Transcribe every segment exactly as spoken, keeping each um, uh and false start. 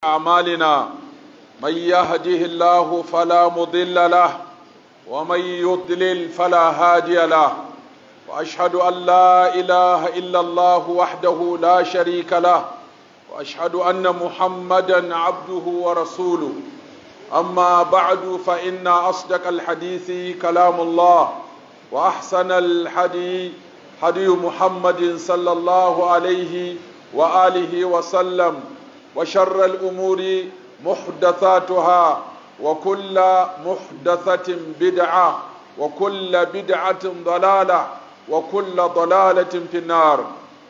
أعمالنا من يهده الله فلا مضل له ومن يضلل فلا هادي له وأشهد أن لا إله إلا الله وحده لا شريك له وأشهد أن محمدا عبده ورسوله أما بعد فإن أصدق الحديث كلام الله وأحسن الحديث حديث محمد صلى الله عليه وآله وسلم وشر الأمور محدثاتها وكل محدثة بدعة وكل بدعة ضلالة وكل ضلالة في النار.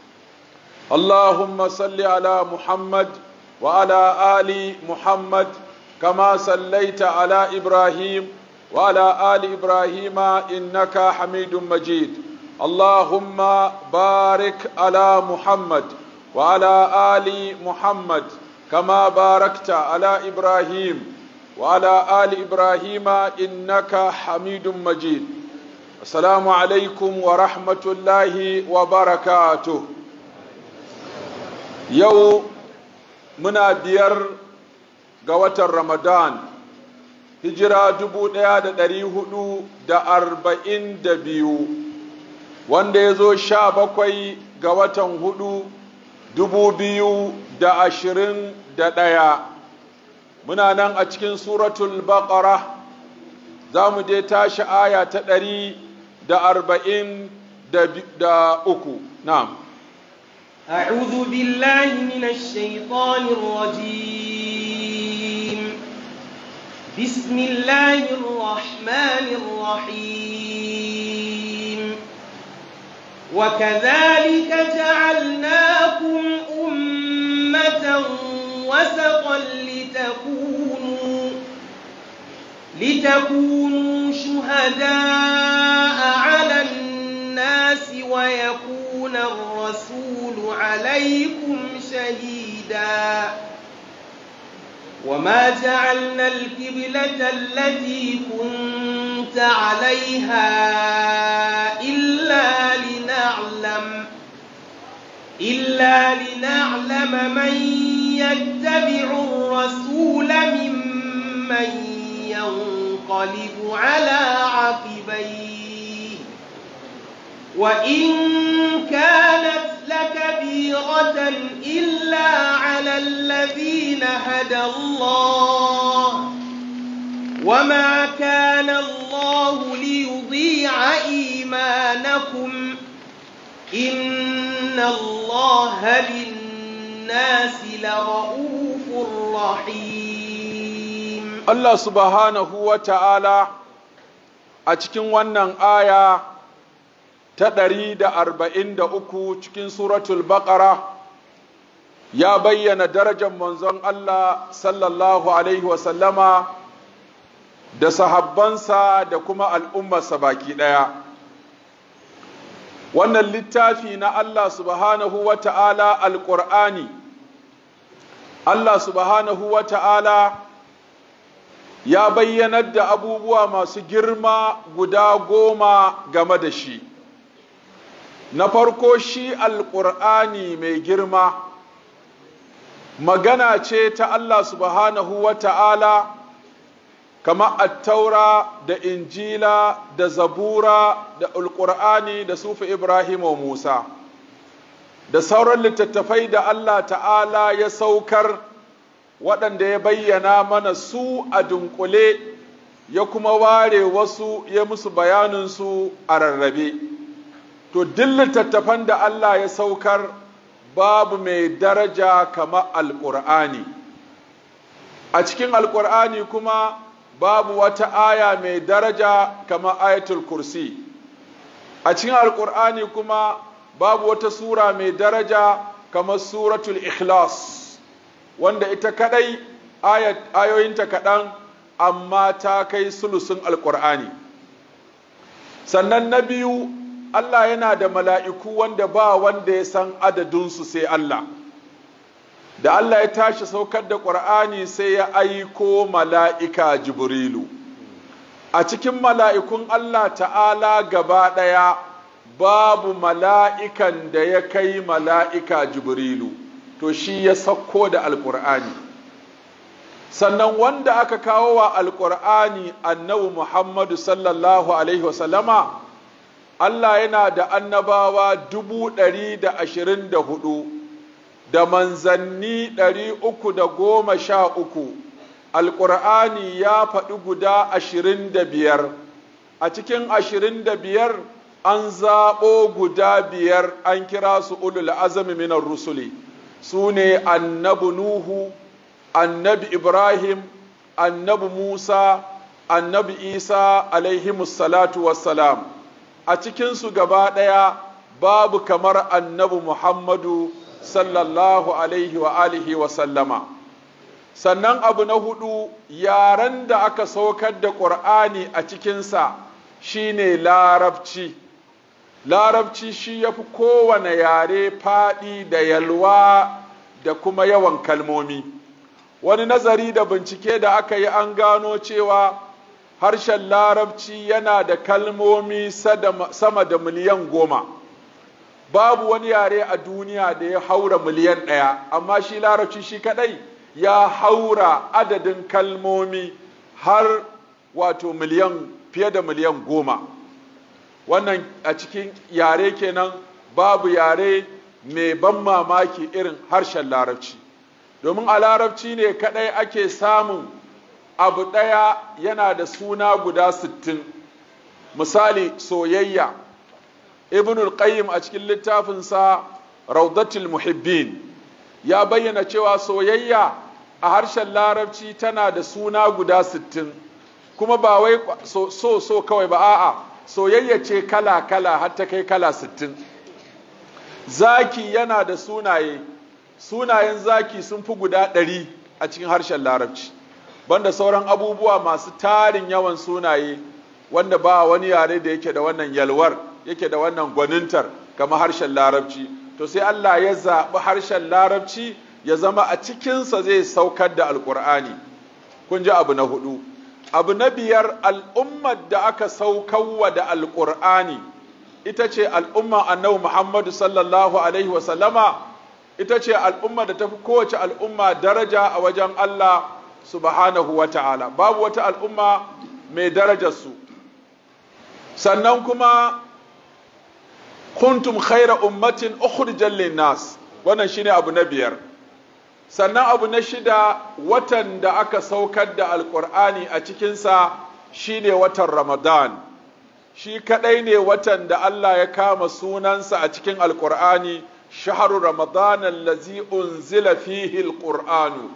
اللهم صل على محمد وعلى آل محمد كما صليت على إبراهيم وعلى آل إبراهيم إنك حميد مجيد. اللهم بارك على محمد وعلى آل محمد كما باركت على إبراهيم وعلى آل إبراهيم إنك حميد مجيد. السلام عليكم ورحمة الله وبركاته. يوم منا بير قوة رمضان هجرة دبو ديا دا دري هدو دا أربعين دا بيو wanda ya zo sha bakwai ga watan hudu dubu biyu da ashirin da ɗaya. Muna nan a cikin suratul baqara za mu je tashi aya ta ɗari da arba'in da uku. Na'am. أعوذ بالله من الشيطان الرجيم. بسم الله الرحمن الرحيم. وكذلك جعلناكم أمة وسطا لتكونوا لتكونوا شهداء على الناس ويكون الرسول عليكم شهيدا وما جعلنا القبلة التي كنت عليها إلا لنعلم إلا لنعلم من يتبع الرسول ممن ينقلب على عقبيه وإن كانت لكبيرة إلا على الذين هدى الله وما كان الله ليضيع إيمانكم إن الله بالناس لرؤوف رحيم. الله سبحانه وتعالى أتكن ونن آية ta ɗari da arba'in da uku cikin suratul baƙara ya bayyana darajar manzon Allah sallallahu alaihi wasallama da sahabbansa da kuma al'ummarsa baki ɗaya. Wannan littafi na Allah subhanahu wa ta'ala alƙur'ani, Allah subhanahu wa ta'ala ya bayyanar da abubuwa masu girma guda goma game da shi. Na farko shi alƙur'ani mai girma magana ce ta Allah subhanahu wa ta'ala kama attaura da injila da zabura da alƙur'ani da sufi Ibrahim wa Musa da sauran littattafai da Allah ta'ala ya saukar waɗanda ya bayyana mana su a dunkule ya kuma ware wasu ya musu bayaninsu a rarrabe. To duk littattafan da Allah ya saukar babu mai daraja kama alƙur'ani. A cikin alƙur'ani kuma babu wata aya mai daraja kama ayatul kursi. A cikin alƙur'ani kuma babu wata sura mai daraja kama suratul ikhlas wanda ita kadai ayoyinta kaɗan amma ta kai sulusun alƙur'ani. Sannan na biyu Allah yana da mala'iku wanda ba wanda ya san adadinsu sai Allah. Da Allah ya tashi saukar da ƙur'ani sai ya aiko mala'ika Jibrilu. A cikin mala'ikun Allah ta'ala gaba ɗaya babu mala'ikan da ya kai mala'ika Jibrilu, to shi ya sauko da alƙur'ani. sannan wanda aka kawo wa alƙur'ani annabi Muhammadu sallallahu alaihi wasallama Allah yana da annabawa dubu ɗari da ashirin da hudu da manzanni ɗari uku da goma sha uku. Alƙur'ani ya faɗi guda ashirin da biyar, a cikin ashirin da biyar an zaɓo guda biyar an kira su ulul azami minar rusuli, su ne annabi Nuhu, annabi Ibrahim, annabi Musa, annabi Isa alaihimus salatu wassalam. A cikinsu gaba ɗaya babu kamar annabi Muhammadu sallallahu alaihi wa alihi wa sallama. Sannan abu na hudu, yaren da aka saukar da ƙur'ani a cikinsa shine larabci. Larabci shi ya fi kowane yare faɗi da yalwa da kuma yawan kalmomi. Wani nazari da bincike da aka yi an gano cewa harshen larabci yana da kalmomi sama da miliyan goma. Babu wani yare a duniya da ya haura miliyan ɗaya, amma shi larabci shi kaɗai ya haura adadin kalmomi har wato miliyan fiye da miliyan goma. Wannan a cikin yare kenan babu yare mai ban mamaki irin harshen larabci, domin a larabci ne kadai ake samun abu ɗaya yana da suna guda sittin. Misali soyayya, ibnul qayyim a cikin littafinsa raudatul muhibbin ya bayyana cewa soyayya a harshen larabci tana da suna guda sittin, kuma ba wai so so, so kawai ba, a'a soyayya ce kala kala har ta kai kala sittin. Zaki yana da sunaye, sunayen zaki sun fi guda ɗari a cikin harshen larabci, banda sauran abubuwa masu tarin yawan sunaye wanda ba wani yare da yake da wannan yalwar, yake da wannan gwanintar kamar harshen larabci. To sai Allah ya zaɓi harshen larabci ya zama a cikinsa zai saukar da alƙur'ani. Kun ji abu na hudu. Abu na biyar, al'ummar da aka saukarwa da alƙur'ani ita ce al'umma annabi Muhammadu sallallahu alaihi wasallama, ita ce al'umma da tafi kowace al'umma daraja a wajen Allah subhanahu wa ta'ala. Babu wata al'umma mai darajarsu. Sannan kuma kuntum khaira ummatin ukhrijat lin-nas, wannan shine abu na biyar. Sannan abu na shida, watan da aka saukar da alƙur'ani a cikinsa shine watan Ramadan. Shi kadai ne watan da Allah ya kama sunansa a cikin alƙur'ani, shahru ramadan allazi unzila fihi alqur'anu.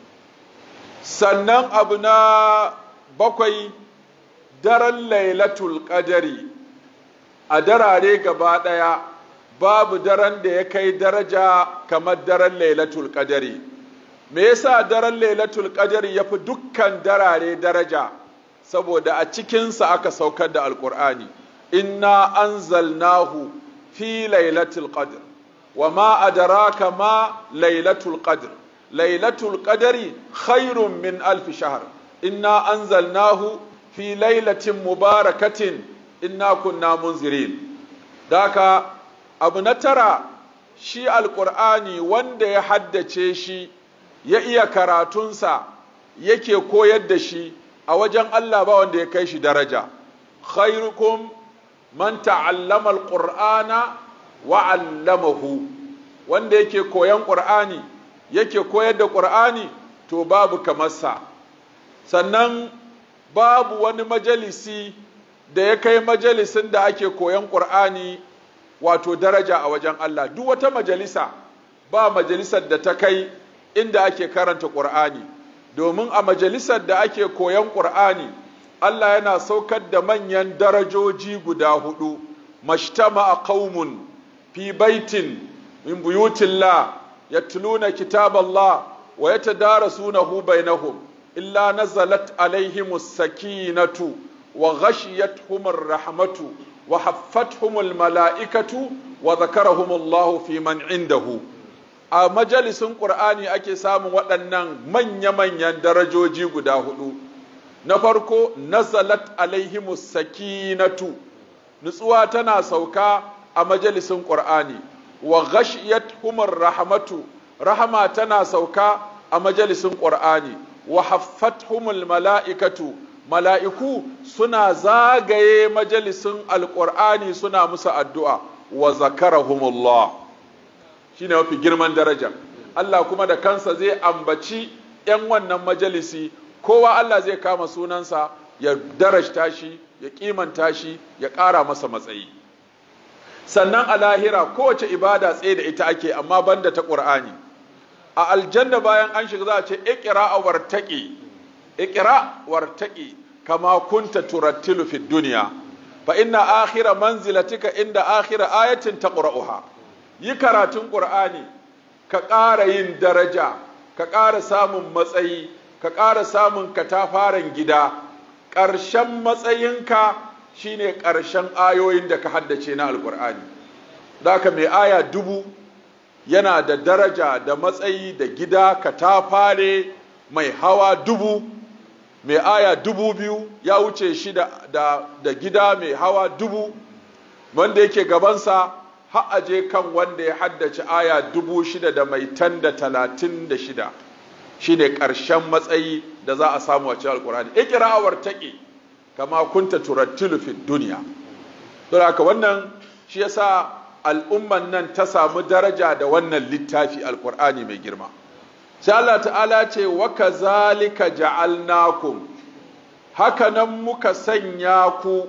Sannan abu na bakwai, daren lailatul qadari. A darare gaba ɗaya babu daren da ya kai daraja kamar daren lailatul qadari. Me yasa daren lailatul qadari yafi dukkan darare daraja? Saboda a cikinsa aka saukar da alqur'ani. Inna anzalnahu fi lailatul qadr wa ma adraka ma lailatul qadr. Lailatul qadari khairun min alf shahr. Inna anzalnahu fi lailatin mubarakatin inna kunna munzirin. Daka abu na tara, shi alƙur'ani wanda ya haddace shi ya iya karatunsa yake koyar da shi a wajen Allah ba wanda ya kai shi daraja. Khairukum man ta'allama alqur'ana wa 'allamahu. Wanda yake koyan qur'ani yake koyar da qur'ani to babu kamar sa. Sannan babu wani majalisi da ya kai majalisin da ake koyan qur'ani wato daraja a wajen Allah. Duk wata majalisa ba majalisar da ta kai inda ake karanta qur'ani, domin a majalisar da ake koyan qur'ani Allah yana saukar da manyan darajoji guda hudu. Mashtama'a qaumun fi baitin min buyutillah yatluna kitaballah wa yatadarasunahu bainahum illa nazalat alaihimus sakinatu wa ghashiyatuhumur rahmatu wa haffathumul mala'ikatu wa zakarahumullahu fi man indahu. A majalisin Qur'ani ake samun waɗannan manya-manyan darajoji guda hudu. Na farko, nazalat alaihimus sakinatu, nutsuwa tana sauka a majalisin Qur'ani. Wa ghashiyatuhumur rahmatu, rahama tana sauka a majalisin Qur'ani. wa haffathumul mala'ikatu mala'iku suna zagaye majalisun alqur'ani suna musu addu'a wa zakarahumullah shine mafi girman daraja. Allah kuma da kansa zai ambaci ‘yan wannan majalisi, kowa Allah zai kama sunansa ya darajta shi, ya kimanta shi, ya ƙara masa matsayi. Sannan a lahira kowace ibada tsaye da ita ake, amma banda ta ƙur'ani. A aljanna bayan an shiga za a ce, iƙira wartaƙi, iƙira wartaƙi, kama kunta turattilu fi duniya, fa inna akhira manzilatika inda akhira ayatin taqra'uha. Yi karatun ƙur'ani, ka ƙara yin daraja, ka ƙara samun matsayi, ka ƙara samun katafaren gida, ƙarshen matsayinka shine ƙarshen ayoyin da ka haddace na alƙur'ani. Da haka mai aya dubu yana da daraja da matsayi da gida katafare mai hawa dubu, mai aya dubu biyu ya wuce shi da, da, da gida mai hawa dubu, wanda yake gabansa har aje kan wanda ya haddace aya dubu shida da mai tan da talatin da shida shine ƙarshen matsayi da za a samu a cikin alƙur'ani. Iqra wartaqi kama kunta turattilu fi dunya. Don haka wannan shi yasa al'umman nan ta samu daraja da wannan littafi alƙur'ani mai girma. Sai Allah ta'ala ce wa kazalika ja'alnakum, haka nan muka sanya ku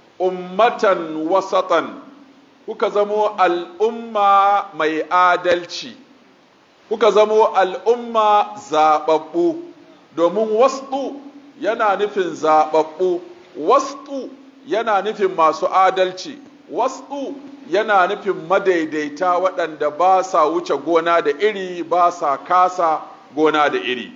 ummatan wasatan, kuka zamo al'umma mai adalci, kuka zamo al'umma zaɓaɓɓu, domin wasu yana nufin zaɓaɓɓu, wasu yana nufin masu adalci, wasu yana nufin madaidaita waɗanda ba sa wuce gona da iri, ba sa kasa gona da iri.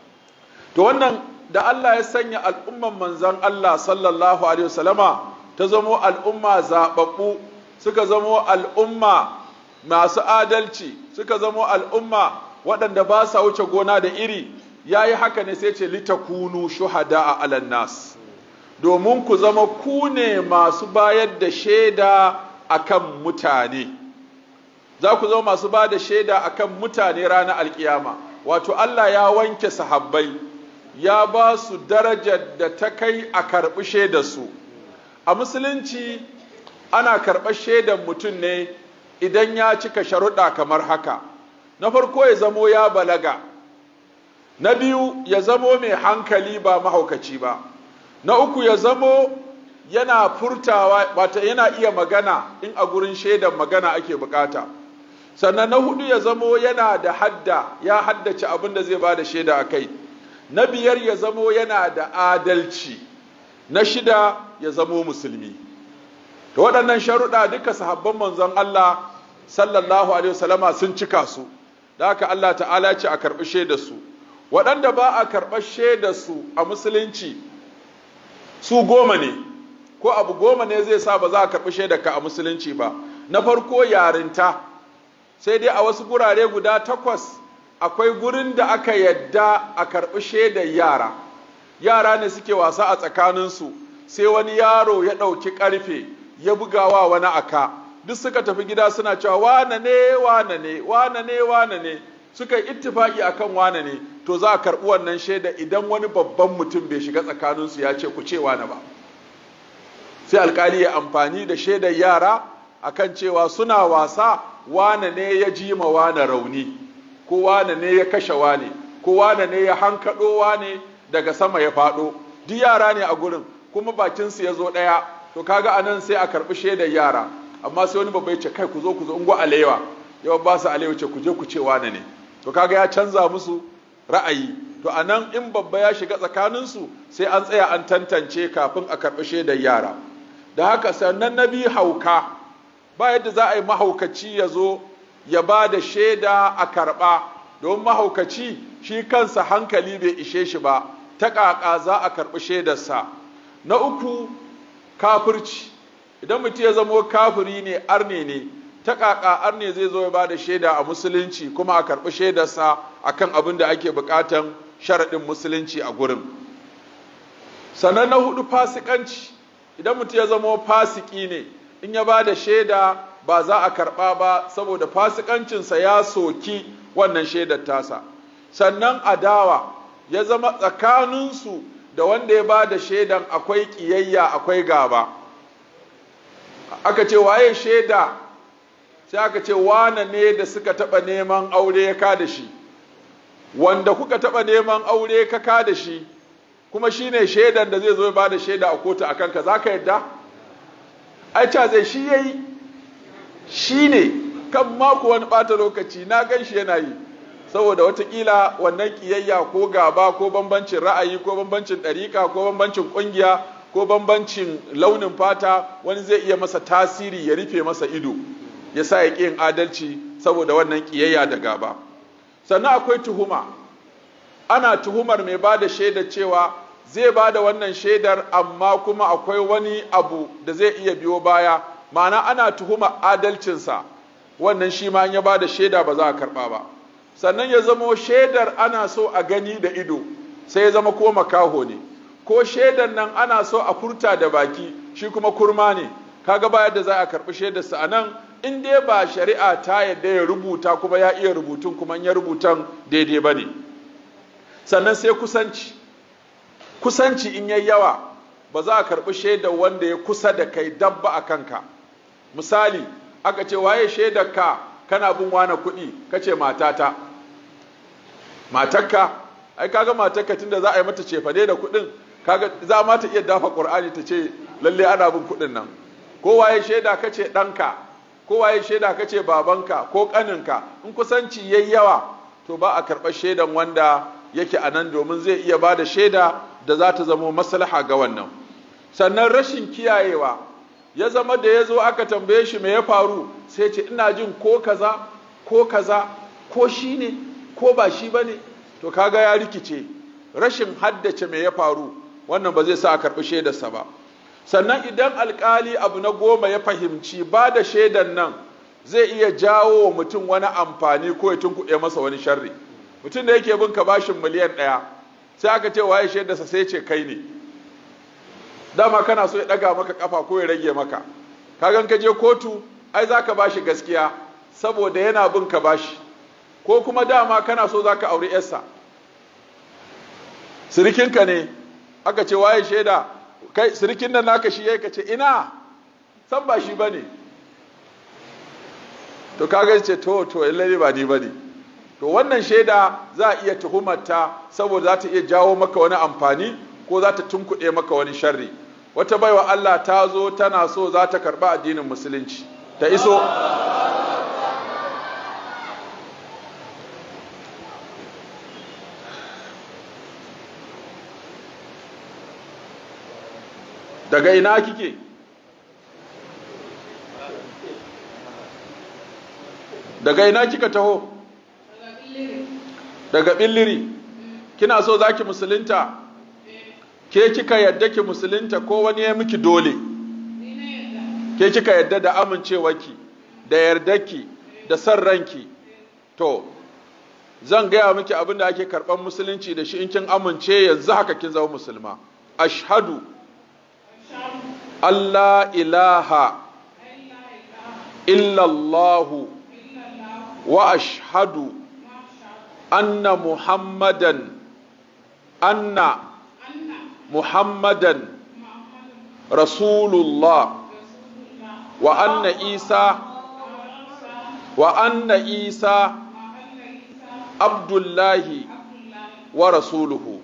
To wannan da Allah ya sanya al'umman manzan Allah sallallahu Alaihi wasallama ta zamo al'umma zaɓaɓɓu, suka zamo al'umma masu adalci, suka zamo al'umma waɗanda ba sa wuce gona da iri, ya yi haka ne sai ce litakunu shuhada a alan nas, domin ku zama ku ne masu bayar da shaida akan mutane. Za ku zama masu ba da shaida akan mutane ranar alkiyama. Wato Allah ya wanke sahabbai, ya ba su darajar da ta kai a karɓi shaidarsu. A musulunci ana karɓar shaidar mutum ne idan ya cika sharuɗa kamar haka. Na farko ya zamo ya balaga, na biyu ya zamo mai hankali ba mahaukaci ba, na uku ya zamo yana furtawa, wata yana iya magana in a gurin shaidar magana ake bukata, sannan na hudu ya zamo yana da hadda, ya haddace abin da zai ba da shaida a kai, na biyar ya zamo yana da adalci, na shida ya zamo musulmi. Da waɗannan sharuɗa duka sahabban manzon Allah sallallahu alaihi wasallama sun cika su, da haka Allah ta'ala ce a karɓi shaidar su. Waɗanda ba a karɓar shaidar su a musulunci su goma ne, ko abu goma ne zai sa ba za a karɓi shaidar ka a musulunci ba. Na farko yarinta, sai dai a wasu gurare guda takwas akwai gurin da aka yadda a karɓi shaidar yara. Yara ne suke wasa a tsakaninsu, sai wani yaro ya ɗauki ƙarfe ya bugawa wani aka, duk suka tafi gida suna cewa wane ne wane ne wane ne wane ne, suka yi ittifaki akan wane ne, to za a karɓi wannan shaida idan wani babban mutum bai shiga tsakaninsu ya ce ku ce wane ba. Sai alkali ya amfani da shaidar yara akan cewa suna wasa, wane ne ya ji ma wane rauni, ko wane ne ya kashe wane, ko wane ne ya hankaɗo wane daga sama ya faɗo, duk yara ne a gurin kuma bakinsu ya zo ɗaya. To kaga anan sai a karɓi shaidar yara, amma sai wani babba ya ce kai ku zo ku zo ungo alewa, yau ba su alewa ce ku je ku ce wane ne, to kaga ya canza musu ra'ayi. To anan in babba ya shiga tsakaninsu sai an tsaya an tantance kafin a karɓi shaidar yara. Da haka sannan na biyu hauka, ba yadda za a yi mahaukaci ya zo ya ba da shaida a karɓa, don mahaukaci shi kansa hankali bai ishe shi ba, ta ƙaƙa za a karɓi shaidarsa. Na uku kafirci, idan mutum ya zamo kafiri ne, arne ne, ta ƙaƙa arne zai zo ya ba da shaida a musulunci kuma a karɓi shaidarsa akan abin da ake buƙatan sharaɗin musulunci a gurin. Sannan na hudu fasikanci, idan mutum ya zamo fasiki ne, in ya ba da shaida ba za a karɓa ba saboda fasikancinsa ya soki wannan shaidar tasa. Sannan adawa, ya zama tsakaninsu da wanda ya ba da shaidan akwai ƙiyayya akwai gaba, aka ce waye shaida, sai aka ce wane ne da suka taɓa neman aure ya ka da shi, wanda kuka taɓa neman aure ka ka da shi kuma shi ne shaidan da zai zo ya ba da shaida a kotu a kanka, za ka yadda? ai ca zai shi ya yi, shi ne kan mako wani ɓata lokaci na gan shi yana yi, saboda watakila wannan ƙiyayya ko gaba ko bambancin ra'ayi ko bambancin ɗariƙa ko bambancin ƙungiya ko bambancin launin fata wani zai iya masa tasiri ya rufe masa ido ya sa ya ƙi yin adalci saboda wannan ƙiyayya da gaba. Sannan akwai tuhuma, ana tuhumar mai ba da shaidar cewa zai ba da wannan shaidar amma kuma akwai wani abu da zai iya biyo baya, ma'ana ana tuhuma adalcinsa, wannan shi ma ya ba da shaida ba za a karɓa ba. Sannan ya zama shaidar ana so a gani da ido sai ya zama ko makaho ne, ko shaidar nan ana so a furta da baki shi kuma kurma ne, kaga ba yadda za a karɓi shaidarsa a nan in dai ba shari'a ta yadda ya rubuta kuma ya iya rubutun kuma ya rubutan daidai ba ne. Sannan sai kusanci, kusanci in yayi yawa ba za a karɓi shaidar wanda ya kusa da kai dabba a kanka. Misali aka ce waye shaidar ka kana bin wani kuɗi, kace matata. Matarka ai kaga matarka tunda za a yi mata cefane da kuɗin, kaga za ma ta iya dafa Qur'ani ta ce lalle ana bin kuɗin nan. Ko waye shaida kace ɗanka, ko waye shaida kace babanka ko ƙaninka, in kusanci yayi yawa to ba a karɓar shaidan wanda yake a nan domin zai iya ba da shaida da za ta zama maslaha ga wannan. Sannan rashin kiyayewa, ya zama da ya zo aka tambaye shi me ya faru sai ce ina jin ko kaza ko kaza ko shi ne ko ba shi ba ne, to kaga ya rikice. Rashin haddace me ya faru wannan ba zai sa a karɓi shaidarsa ba. Sannan idan alkali abu na goma ya fahimci ba da shaidan nan zai iya jawo wa mutum wani amfani ko ya tunkuɗe masa wani sharri. Mutum da yake bin ka bashin miliyan ɗaya sai aka ce waye shaidarsa sai ce kai ne, dama kana so ya ɗaga maka ƙafa ko ya rage maka, kagan ka je kotu ai za ka bashi gaskiya saboda yana bin ka bashi, ko kuma dama kana so za ka auri yarsa, sirikinka ne aka ce waye shaida, kai sirikin nan naka shi yayi, ka ce ina san ba shi bane, to kaga ce to to lalle ba ni bane, to wannan shaida za a iya tuhumarta saboda za ta iya jawo maka wani amfani ko za ta tunkuɗe maka wani sharri. Wata baiwa Allah ta zo tana so za ta karɓi addinin musulunci, ta iso daga ina kike? Daga ina kika taho? Daga Billiri. Kina so zaki musulunta? Ke kika yadda ki musulunta ko wani ya miki dole? Ke kika yadda da amincewarki, da yardarki, da san ranki. To, zan gaya miki abin da ake karɓar musulunci da shi in kin amince yanzu haka kin zama musulma. Ashhadu Allah ilaha illallahu wa ashhadu anna Muhammadan anna Muhammadan Rasulullah wa anna Isa wa anna Isa Abdullahi wa rasuluhu.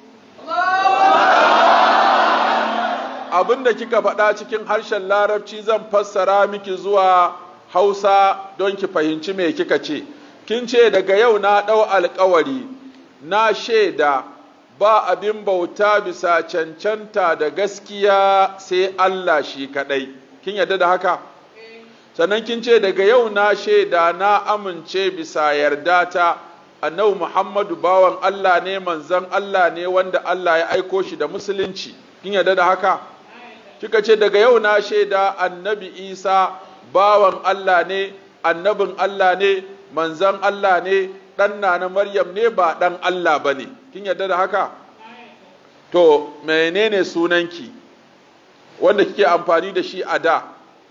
Abinda kika faɗa cikin harshen Larabci zan fassara miki zuwa Hausa don ki fahimci me kika ce. Kin ce daga yau na ɗau alƙawari, na shaida ba abin bauta bisa cancanta da gaskiya sai Allah shi kaɗai. Kin yarda da haka? Sannan kin ce daga yau na shaida na amince bisa yarda ta annabi Muhammadu bawan Allah ne, manzon Allah ne wanda Allah ya aiko shi da musulunci. Kin yarda da haka? Kika ce daga yau na shaida annabi Isa bawan Allah ne, annabin Allah ne, manzon Allah ne, ɗan na Maryam ne ba ɗan Allah ba ne. Kin yarda da haka? To, menene sunanki wanda kike amfani da shi a da?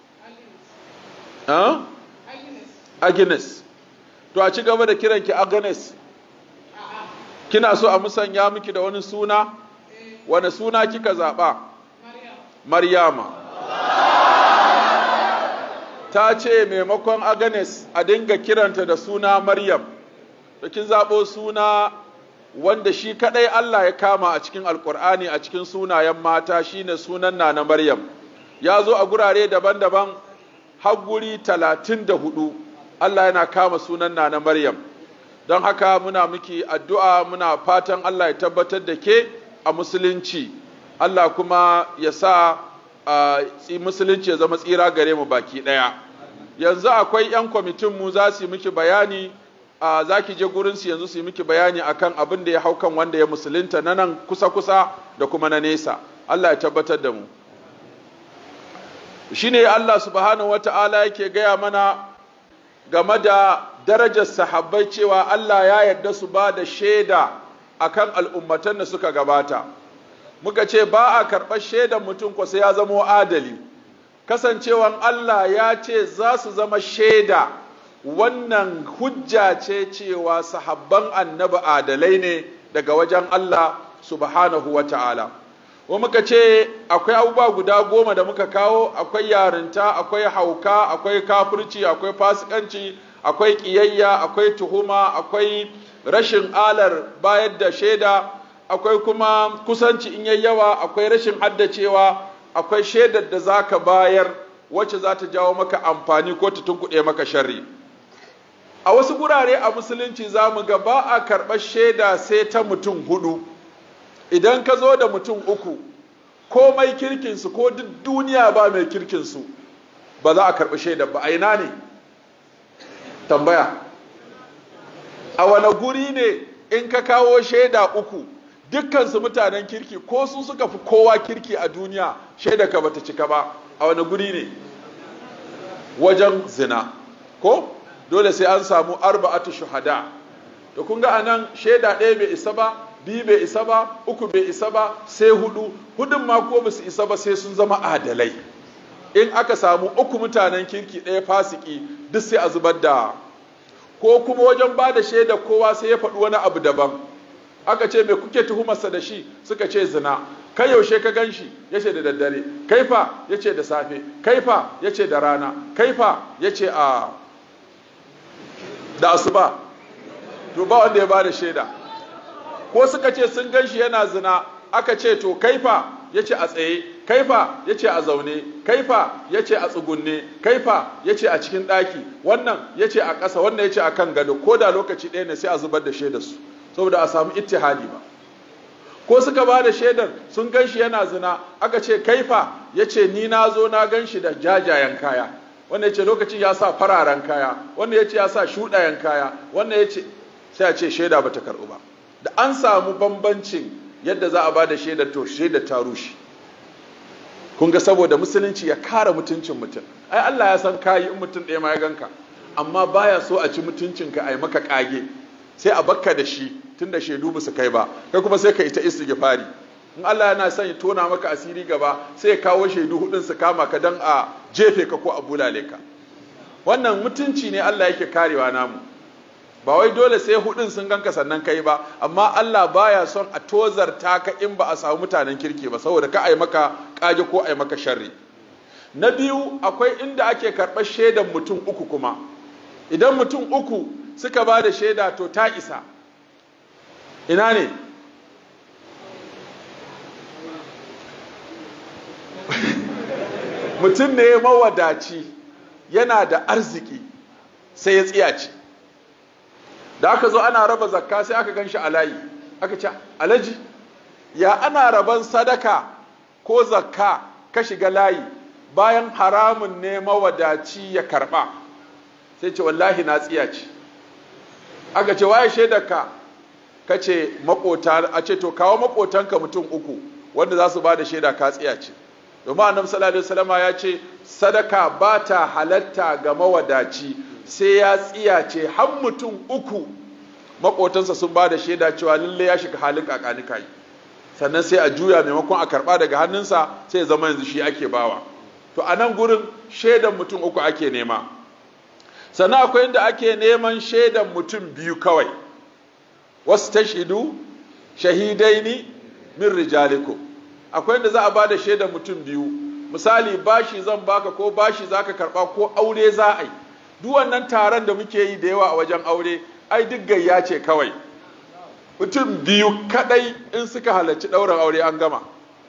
Agnes. Agnes. To, a ci gaba da kiranki Agnes. kina so a musanya miki da wani suna? Wani suna kika zaɓa? Maryama. Ta ce maimakon Agnes a dinga kiranta da suna Maryam, da kin zaɓo suna wanda shi kaɗai Allah ya kama a cikin Alƙur'ani a cikin sunayen mata shine sunan Nana Maryam. Ya zo a gurare daban-daban har guri talatin da hudu Allah yana kama sunan Nana Maryam. Don haka muna miki addu'a muna fatan Allah ya tabbatar da ke a musulunci, Allah kuma ya sa a musulunci ya zama tsira gare mu baki ɗaya. Yanzu akwai ‘yan kwamitinmu za su yi miki bayani, za ki je gurinsu yanzu su yi miki bayani akan abin da ya hau kan wanda ya musulunta na nan kusa-kusa da kuma na nesa. Allah ya tabbatar da mu. Shi ne Allah subhanahu wata'ala yake gaya mana game da darajar sahabbai cewa Allah ya yarda su ba da shaida akan al'ummatan da suka gabata. Muka ce ba a karɓar shaidan mutum ko sai ya zamo adali. Kasancewan Allah ya ce za su zama shaida, wannan hujja ce cewa sahabban annabi adalai ne daga wajen Allah subhanahu wata'ala. Wa muka ce akwai abubuwa guda goma da muka kawo, akwai yarinta, akwai hauka, akwai kafirci, akwai fasikanci, akwai ƙiyayya, akwai tuhuma, akwai rashin alar bayar da shaida, akwai kuma kusanci in yayi yawa, akwai rashin haddacewa, akwai shaidar da za ka bayar wacce za ta jawo maka amfani ko ta tunkuɗe maka sharri. A wasu gurare a musulunci za mu ga ba a karɓar shaida sai ta mutum hudu. Idan ka zo da mutum uku, komai kirkinsu ko duk duniya ba mai kirkinsu, ba za a karɓi shaida ba. A ina ne? Tambaya. A wane guri ne in ka kawo shaida uku, dukkansu mutanen kirki ko su suka fi kowa kirki a duniya, shaida ka bata cika ba? A wane guri ne? Wajen zina. Ko? Dole sai an samu arba'atu shuhada. To kun ga anan shaida ɗaya bai isa ba, biyu bai isa ba, uku bai isa ba, sai hudu. Hudun ma ko ba su isa ba sai sun zama adalai. In aka samu uku mutanen kirki ɗaya fasiki, duk sai a zubar da. Ko kuma wajen ba da shaida kowa sai ya faɗi wani abu daban. Aka ce me kuke tuhumarsa da shi? Suka ce zina. Kai yaushe ka gan shi? Ya ce da daddare. Kai fa? Ya ce da safe. Kai fa? Ya ce da rana. Kai fa? Ya ce a da asuba. To ba wanda ya ba da shaida. Ko suka ce sun gan shi yana zina, aka ce to kaifa? Ya ce a tsaye. Kaifa? Ya ce a zaune. Kaifa? Ya ce a tsugunne. Kaifa? Ya ce a cikin ɗaki. Wannan ya ce a ƙasa, wannan ya ce a kan gado. Ko da lokaci ɗaya ne sai a zubar da shaidar su, saboda a samu ittihadi ba. Ko suka ba da shaidar sun gan shi yana zina, aka ce kaifa? Ya ce ni na zo na gan shi da jajayen kaya. Wannan ya ce lokacin ya sa fararen kaya. Wannan ya ce ya sa shuɗayen kaya. Wannan ya ce, sai a ce shaida ba ta karɓu ba. Da an samu bambancin yadda za a ba da shaidar, to shaidar ta rushe. Kun ga saboda musulunci ya kare mutuncin mutum. Ai Allah ya san kayi in mutum ɗaya ma ya ganka, amma baya so a ci mutuncinka a yi maka ƙage, sai a bakka da shi tun da shaidu ba su kai ba, kai kuma sai ka ita istighfari. In Allah yana son ya tona maka asiri gaba, sai ya kawo shaidu hudun su kama ka dan a jefe ka ko a bulale ka. Wannan mutunci ne Allah yake karewa namu. Ba wai dole sai hudun sun ganka sannan kai ba, amma Allah baya son a tozarta ka in ba a samu mutanen kirki ba, saboda ka ai maka kage ko ai maka sharri. Na biyu, akwai inda ake karɓar shaidan mutum uku kuma. Idan mutum uku suka ba da shaida to ta isa. Ina ne? Mutum ne mawadaci, yana da arziki, sai ya tsiyace. Da aka zo ana raba zakka sai aka gan shi a layi, aka ce alaji ya ana raban sadaka ko zakka ka shiga layi bayan haramun ne mawadaci ya karba? Sai ce wallahi na tsiyace. Aka ce waye shaidarka? Ka ce makota. A ce to kawo makotanka mutum uku wanda za su ba da shaida ka tsiyace. Domin annabi sallallahu alaihi wasallam ya ce sadaka ba ta halatta ga mawadaci sai ya tsiyace har mutum uku makotansa sun ba da shaida cewa lalle ya shiga halin kakanika yi, sannan sai a juya maimakon a karba daga hannunsa sai ya zama yanzu shi ake bawa. To a nan gurin shaidan mutum uku ake nema. Sannan akwai inda ake neman shaidan mutum biyu kawai. wastashhidu shahidaini min rijalikum. Akwai inda za a bada shaida mutum biyu, misali bashi zan baka ko bashi zaka karba ko aure za a yi. Duk wannan taron da muke yi da yawa a wajen aure ai duk gayya ce kawai. Mutum biyu kadai in suka halarci ɗaurin aure an gama.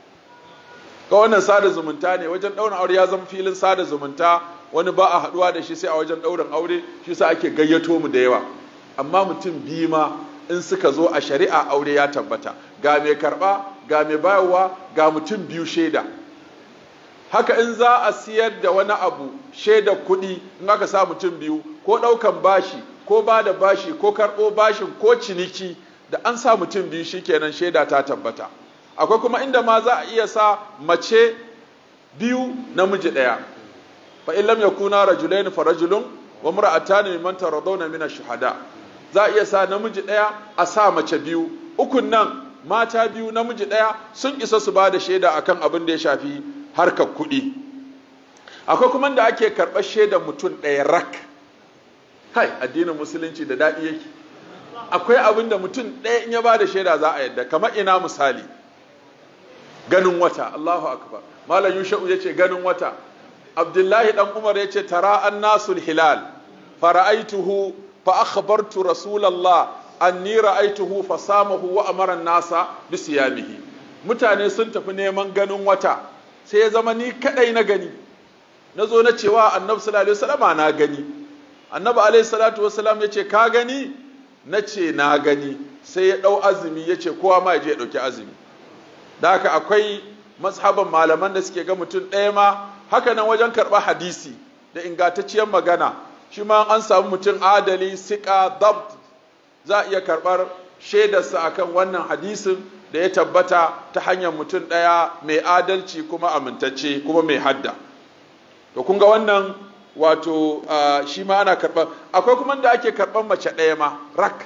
Ga wannan sada zumunta ne, wajen ɗaurin aure ya zama filin sada zumunta, wani ba a haɗuwa da shi sai a wajen ɗaurin aure, shi sa ake gayyato mu da yawa. Amma mutum biyu ma in suka zo a shari'a aure ya tabbata, ga mai karɓa ga mai bayarwa ga mutum biyu shaida. Haka in za a siyar da wani abu shaida kuɗi in aka sa mutum biyu, ko ɗaukan bashi ko ba da bashi ko karɓo bashin ko ciniki, da an sa mutum biyu shikenan shaida ta tabbata. Akwai kuma inda ma za a iya sa mace biyu namiji ɗaya, fa in lam yakuna rajulain fa rajulun wa imra'atan mimman taradawna min ash-shuhada. Za a iya sa namiji ɗaya a sa mace biyu, ukun nan mata biyu namiji ɗaya sun isa su ba da shaida akan abin da ya shafi harkar kuɗi. Akwai kuma da ake karɓar shaidar mutum ɗaya rak. Kai, addinin musulunci da daɗi yake. Akwai abin da mutum ɗaya in ya ba da shaida za a yadda, kamar ina misali ganin wata. Allahu akbar. Malam Yusha'u yace ganin wata. Abdullahi dan Umar yace tara annasul hilal fara'aituhu fa akhbartu Rasulullah anni ra'aituhu fa samahu wa amara an-nasa bi siyamihi. Mutane sun tafi neman ganin wata, sai ya zama ni kadai na gani. Nazo na cewa Annabi sallallahu alaihi wasallam na gani. Annabi alaihi salatu wasallam yace ka gani? Nace na gani. Sai ya dau azumi yace kowa ma ya je ya dauki azumi. Da haka akwai mazhaban malaman da suke ga mutum ɗaya ma. Haka nan wajen karɓar hadisi da ingantacciyar magana, shi ma an samu mutum adali siƙa dabt, za a iya karɓar shaidarsa akan wannan hadisin da ya tabbata ta hanyar mutum ɗaya mai adalci kuma amintacce kuma mai hadda. To kun ga wannan wato uh, shi ma ana karɓar. Akwai kuma da ake karɓar mace ɗaya ma rak,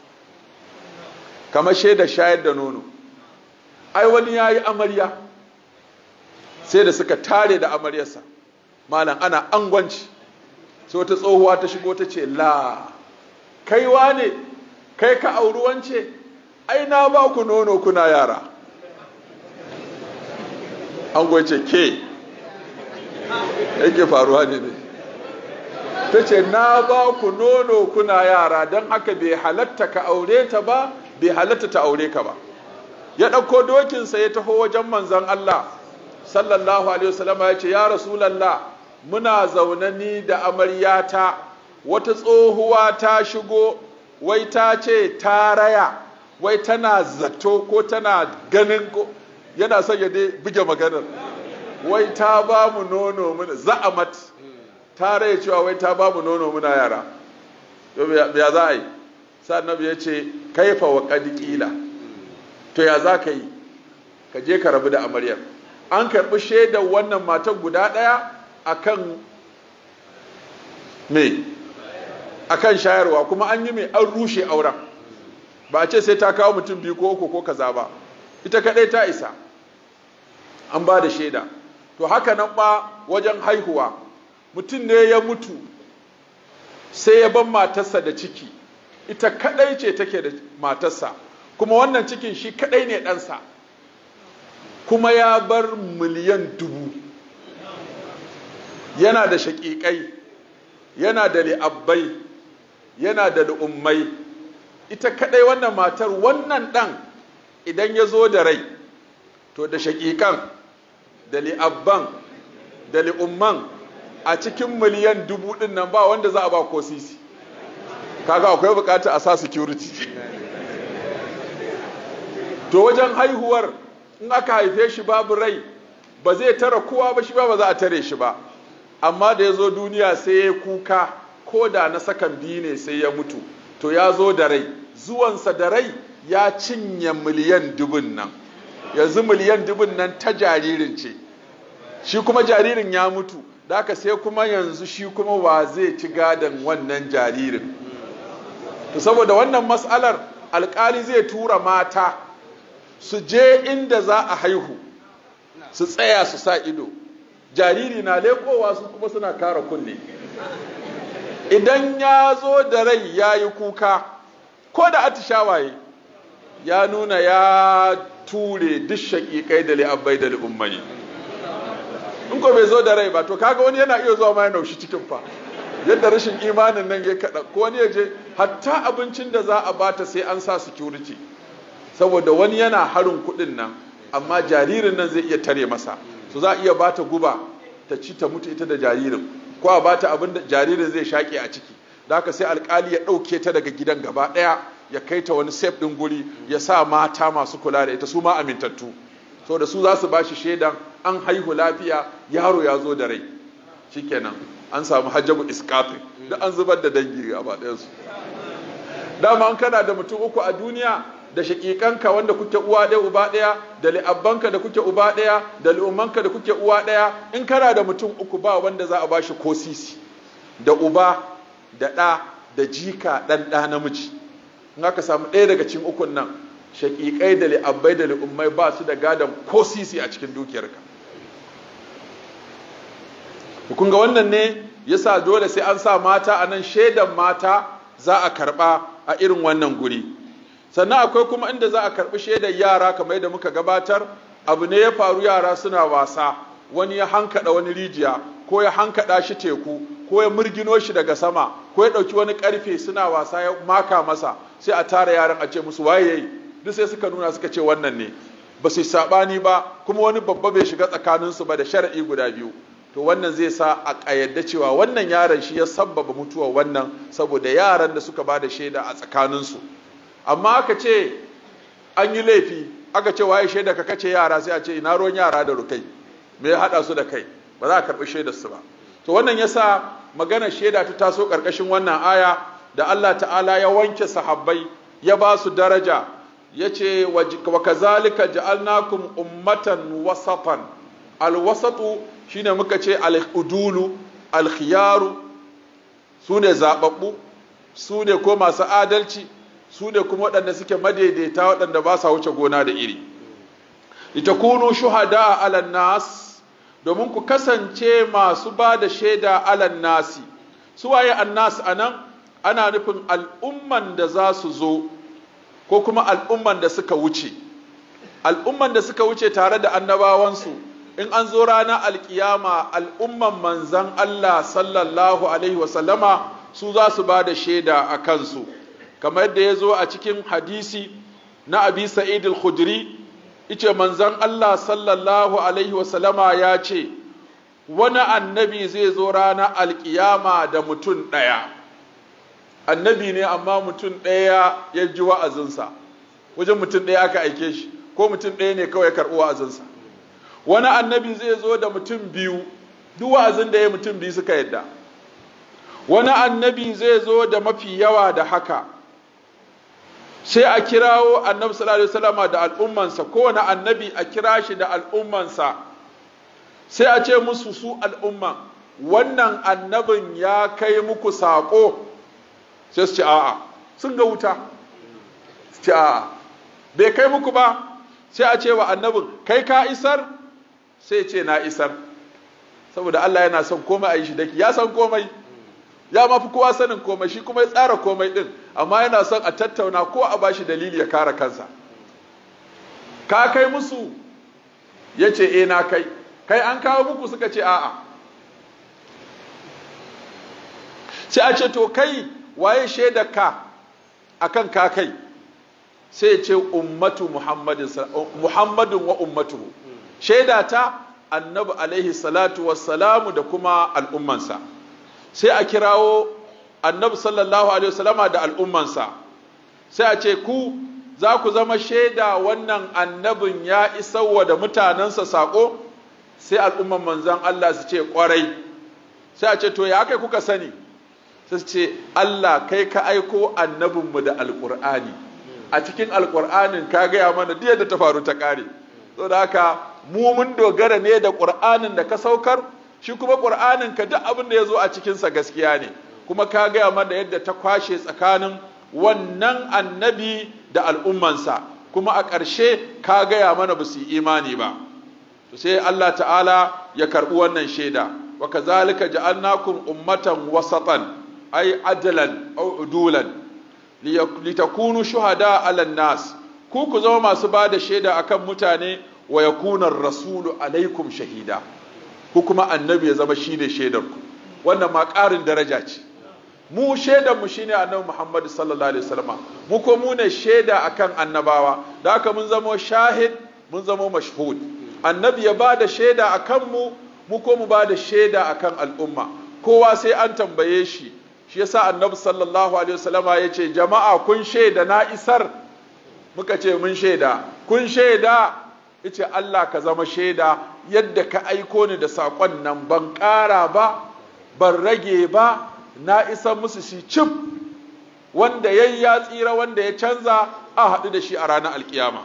kamar shaidar shayar da nono. Ai wani ya yi amarya sai da suka tare da amaryarsa, malam ana angwanci, sai wata tsohuwa ta shigo ta ce la kaiwa ne kai ka auri wance, ai na ba ku nono kuna yara. Ango ce ke yake faruwa ne ne, ta ce na ba ku nono kuna yara, don haka bai halatta ka aure ta ba, bai halatta ta aure ka ba. Ya ɗauko dokinsa ya taho wajen manzon Allah sallallahu alaihi wasallam, ya ce ya Rasulallah, muna zaune ni da amaryata, wata tsohuwa ta shigo, wai ta ce ta raya, wai tana zato ko tana ganin ko yana son ya dai buge maganar, wai ta ba mu nono muna za'amat, ta raya cewa wai ta ba mu nono muna yara. Ya za a yi? Sa annabi ya ce kaifa wa qad qila, to ya za ka yi? Ka je ka rabu da amaryar. An karɓi shaidar wannan matan guda ɗaya akan me akan shayarwa, kuma an yi mai an rushe auren, ba a ce sai ta kawo mutum biyu ko uku ko kaza ba, ita kaɗai ta isa, an ba da shaida. To haka nan ba wajen haihuwa, mutum ne ya mutu sai ya ban matarsa da ciki, ita kaɗai ce take da matarsa, kuma wannan cikin shi kaɗai ne ɗansa, kuma ya bar miliyan dubu, yana da shaƙiƙai, yana da li'abbai, yana da li'ummai. Ita kaɗai wannan matar, wannan ɗan idan ya zo da rai, to da shaƙiƙan da li'abban da li'umman a cikin miliyan dubu ɗin nan ba wanda za a ba ko sisi. Kaga akwai buƙatar a sa security. To wajen haihuwar, in aka haife shi babu rai, ba zai tara kowa ba, shi ba ba za a tare shi ba. Amma da ya zo duniya sai ya kuka, ko da na sakan biyu ne sai ya mutu, to ya zo da rai, zuwansa da rai ya cinye miliyan dubun nan. Yanzu miliyan dubun nan ta jaririn ce, shi kuma jaririn ya mutu, da haka sai kuma yanzu shi kuma wa zai ci gadon wannan jaririn. To saboda wannan mas'alar, alƙali zai tura mata su je inda za a haihu, su tsaya su sa ido, jariri na lekowa su kuma suna kara kunne. Idan ya zo da rai ya yi kuka, ko da atishawaye ya nuna ya ture duk shaƙiƙai da li'abbai da li'ummai. In ko bai zo da rai ba to kaga wani yana iya zuwa ma ya naushi cikin fa yadda rashin imanin nan ya kaɗa ko wani ya je hatta abincin da za a bata sai an sa security saboda wani yana harin kuɗin nan amma jaririn nan zai iya tare masa so za a iya bata guba ta ci ta mutu ita da jaririn ko a bata abin da jaririn zai shaƙe a ciki da haka sai alƙali ya ɗauke ta daga gidan gaba ɗaya ya kai ta wani safe ɗin guri ya sa mata masu kula da ita su ma amintattu so da su za su ba shi shaidan an haihu lafiya yaro ya zo da rai shikenan an samu hajjabu iskafi duk an zubar da dangi gaba ɗayansu dama an kana da mutum uku a duniya da shaƙiƙanka wanda kuke uwa ɗaya uba ɗaya da li'abbanka da kuke uba ɗaya da li'ummanka da kuke uwa ɗaya in kana da mutum uku ba wanda za a ba shi ko sisi da uba da ɗa da jika ɗan ɗa namiji in aka samu ɗaya daga cikin ukun nan shaƙiƙai da li'abbai da li'ummai ba su da gadon ko sisi a cikin dukiyarka kun ga wannan ne yasa dole sai an sa mata a nan shaidan mata za a karɓa a irin wannan guri sannan akwai kuma inda za a karɓi shaidan yara kamar yadda muka gabatar abu ne ya faru yara suna wasa wani ya hankaɗa wani rijiya ko ya hankaɗa shi teku ko ya murgino shi daga sama ko ya ɗauki wani ƙarfe suna wasa ya maka masa sai a tara yaran a ce musu waye yayi duk sai suka nuna suka ce wannan ne ba su saɓani ba kuma wani babba bai shiga tsakaninsu ba da shara'i guda biyu to wannan zai sa a ƙayyade cewa wannan yaron shi ya sabbaba mutuwar wannan saboda yaran da suka ba da shaida a tsakaninsu amma aka ce an yi laifi aka ce waye shaida ka kace yara sai a ce ina ruwan yara da rukai me ya haɗa su da kai ba za a karɓi shaidarsu ba to wannan yasa maganar shaida ta taso ƙarƙashin wannan aya da Allah ta'ala ya wanke sahabbai ya ba su daraja ya ce wa kazalika ja'alnakum ummatan wasatan alwasatu shine muka ce al-udulu al-khiyaru sune zababbu sune ko masu adalci sune kuma waɗanda suke madaidaita waɗanda ba sa wuce gona da iri litakunu shuhada ala nas domin ku kasance masu ba da shaida ala nasi su waye annas anan ana nufin al'umman da za su zo ko kuma al'umman da suka wuce al'umman da suka wuce tare da annabawansu in an zo ranar alkiyama al'umman manzan Allah sallallahu alaihi wasallama su za su ba da shaida a kansu kamar yadda ya zo a cikin hadisi na abi sa'id al-khudri ice manzan Allah sallallahu alaihi wasallama ya ce wani annabi zai zo ranar alkiyama da mutum ɗaya annabi ne amma mutum ɗaya ya ji wa'azinsa wajen mutum ɗaya aka aike shi ko mutum ɗaya ne kawai karɓi wa'azinsa wani annabi zai zo da mutum biyu duk wa'azin da ya mutum biyu suka yadda wani annabi zai zo da mafi yawa da haka sai a kirawo annabi sallallahu alaihi wasallama da al'ummansa kowane annabi a kira shi da al'ummansa sai a ce musu su al'umman wannan annabin ya kai muku saƙo sai su ce a'a sun ga wuta su ce a'a bai kai muku ba sai a ce wa annabin kai ka isar sai ce na isar saboda Allah yana son komai a yi shi daki ya san komai ya mafi kowa sanin komai shi kuma ya tsara komai din amma yana son a tattauna ko a bashi dalili ya kare kansa ka kai musu ya ce eh na kai kai an kawo muku suka ce a'a sai a ce to kai waye shaidar ka akan ka kai sai ya ce ummatu muhammadin muhammadin wa ummatuhu shaida ta annabi alaihi salatu wassalamu da kuma al'ummansa sai a kirawo annabi sallallahu alaihi wasallama da al'ummansa sai a ce ku za ku zama shaida wannan annabin ya isarwa da mutanensa saƙo sai al'umman manzan Allah su ce ƙwarai sai a ce to ya kai kuka sani sai su ce Allah kai ka aiko annabinmu da alƙur'ani a cikin alƙur'anin ka gaya mana duk yadda ta faru ta ƙare saboda haka mu mun dogara ne da ƙur'anin da ka saukar shi kuma ƙur'anin ka duk abin da ya zo a cikinsa gaskiya ne kuma ka gaya mana yadda ta kwashe tsakanin wannan annabi da al'ummansa kuma a ƙarshe ka gaya mana ba su yi imani ba to sai Allah ta'ala ya karɓi wannan shaida wa kazalika ja'alnakum ummatan wasatan ay adlan aw udulan litakunu shuhada ala nas, ku ku zama masu ba da shaida akan mutane, wa yakuna ar-rasulu alaikum shahida, ku kuma annabi ya zama shine shaidar ku. Wannan ma ƙarin daraja ce. Mu shaidar mu shine annabi Muhammad sallallahu alaihi wasallam, mu ko mu ne shaida akan annabawa, da haka mun zama shahid, mun zama mashhud. Annabi ya ba da shaida akan mu, mu ko mu ba da shaida akan al'umma. Kowa sai an tambaye shi. Shi yasa annabi sallallahu alaihi wasallama ya ce, jama'a kun shaida na isar? Muka ce mun shaida. Kun shaida? Yace Allah ka zama shaida, yadda ka aiko ni da saƙon nan ban ƙara ba, ban rage ba, na isar musu shi cif. Wanda yayi ya tsira, wanda ya canza a haɗu da shi a ranar alkiyama.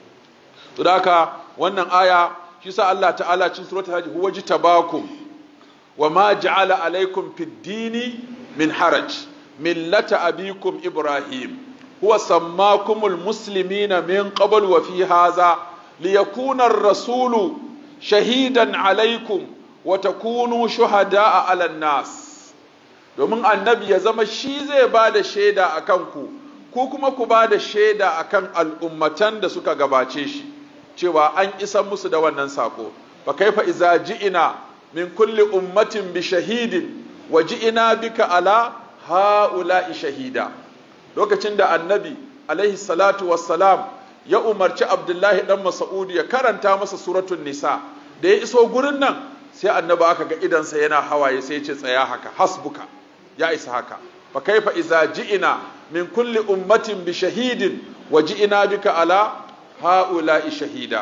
To da haka wannan aya shi sa Allah ta'ala cin suratul hajj, huwa jitabakum wa ma ja'ala alaikum fid dini min haraj millata abikum ibrahim huwa sammakumul muslimina min qabl wa fi hadha liyakuna ar-rasulu shahidan alaikum wa takunu shuhada'a 'alan nas. Domin annabi ya zama shi zai ba da shaida akan ku, ku kuma ku ba da shaida akan al'ummatan da suka gabace shi, cewa an isa musu da wannan sako. Fa kaifa iza ji'ina min kulli ummatin bi shahidin wa ji'ina bika ala ha'ula'i shahida. Lokacin da annabi alaihi salatu wassalam ya umarci Abdullahi dan Mas'ud ya karanta masa suratul nisa, da ya iso gurin nan sai annabi aka ga idansa yana hawaye, sai ya ce tsaya haka, hasbuka, ya isa haka. Fa kaifa iza ji'ina min kulli ummatin bi shahidin wa ji'ina bika ala ha'ula'i shahida.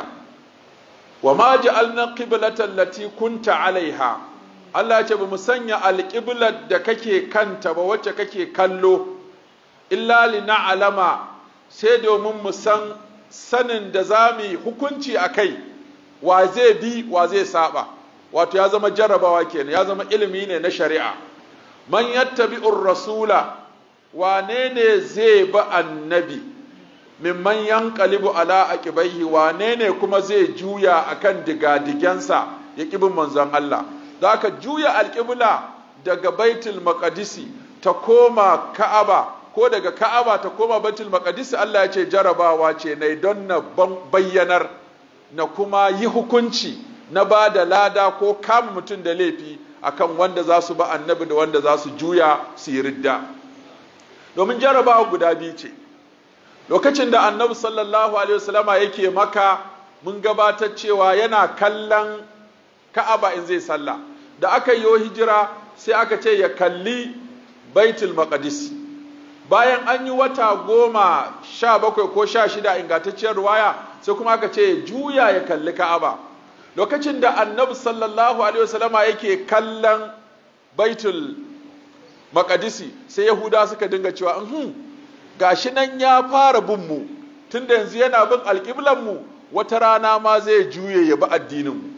Wa ma ja'alna qiblatan lati kunta alaiha, Allah ce ba mu sanya alqiblat da kake kanta ba, wacce kake kallo, illa lina'lama, sai domin mu san sanin da zamu hukunci akai, wa zai bi wa zai saba. Wato ya zama jarrabawa kenan, ya zama ilimi ne na shari'a. Man yattabi'ur rasula, wane ne zai bi annabi, mimman yanqalibu ala aqibaihi, wane ne kuma zai juya akan digadigensa ya kibin manzon Allah. Zaka juya alqibla daga baitul maqdisi ta koma ka'aba, ko daga ka'aba ta koma baitul maqdisi. Allah ya ce jarabawa ce ne don na bayyanar, na kuma yi hukunci, na ba da lada ko kama mutum da laifi akan wanda za su ba annabi da wanda za su juya su yi ridda. Domin jarabawa guda biyu ce. Lokacin da annabi sallallahu alaihi wasallama yake Maka, mun gabatar cewa yana kallon Ka'aba in zai sallah. Da aka yi hijira sai aka ce ya kalli Baitul Maqdis. Bayan an yi wata goma sha bakwai ko sha shida ingantacciyar ruwaya, sai kuma aka ce ya juya ya kalli Ka'aba. Lokacin da annabi sallallahu alaihi wasallama yake kallon Baitul Maqdisi, sai Yahuda suka dinga cewa uhum gashi nan ya fara bin mu, tunda yanzu yana bin alƙiblan mu, wata rana ma zai juye ya bi addinin mu.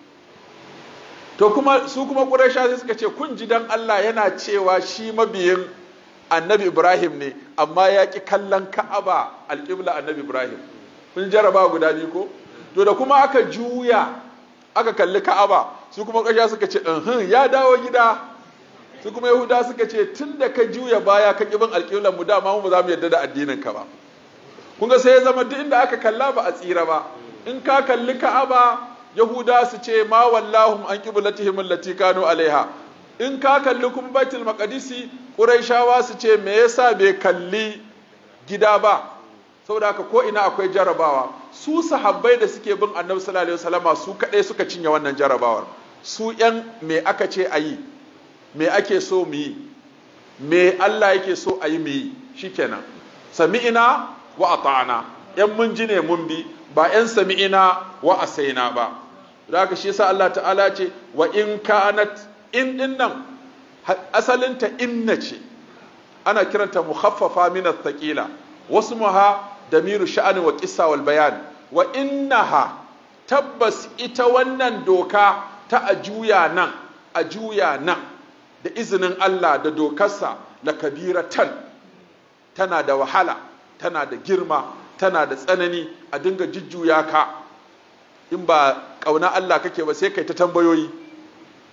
To kuma su kuma Qurayshawa sai suka ce kun ji dan Allah yana cewa shi mabiyin Annabi Ibrahim ne, amma ya ki kallon Ka'aba alƙibla Annabi Ibrahim. Kun jaraba guda biyu ko? To da kuma aka juya aka kalli Ka'aba, su kuma Qurayshawa suka ce uhum ya dawo gida. Su kuma Yahuda suka ce tun da ka juya baya ka ƙibin alƙiblan mu, dama mu ba za mu yarda da addinin ka ba. Kun ga sai ya zama duk inda aka kalla ba a tsira ba. In ka kalli Ka'aba, Yahuda su ce ma wallahum an qiblatihim allati kanu alaiha. In ka kalli kuma Baitul Maqdisi, Qurayshawa su ce me yasa bai kalli gida ba. Saboda haka ko ina akwai jarabawa. Su sahabbai da suke bin Annabi sallallahu alaihi wasallama su kadai suka cinye wannan jarabawar. Su yan me aka ce ayi, me ake so mu yi, me Allah yake so a yi mu yi, shikenan. Sami'ina wa ata'ana, yan mun ji ne mun bi, ba yan sami'ina wa asaina ba. Da haka shi yasa Allah ta'ala ce wa in kanat, in din nan asalinta inna ce, ana kiranta mukhaffafa min ath-thaqila, wasmuha damiru sha'ani wa qissa wal bayan. Wa innaha, tabbas ita wannan doka ta a juya nan a juya nan da izinin Allah da dokarsa, la kabiratan, tana da wahala, tana da girma, tana da tsanani, a dinga jujjuya ka. In ba kauna Allah kake ba sai kai ta tambayoyi.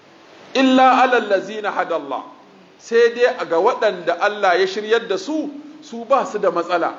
Illa alal ladzina hadallah, sai dai ga waɗanda Allah ya shiryar da su, su ba su da matsala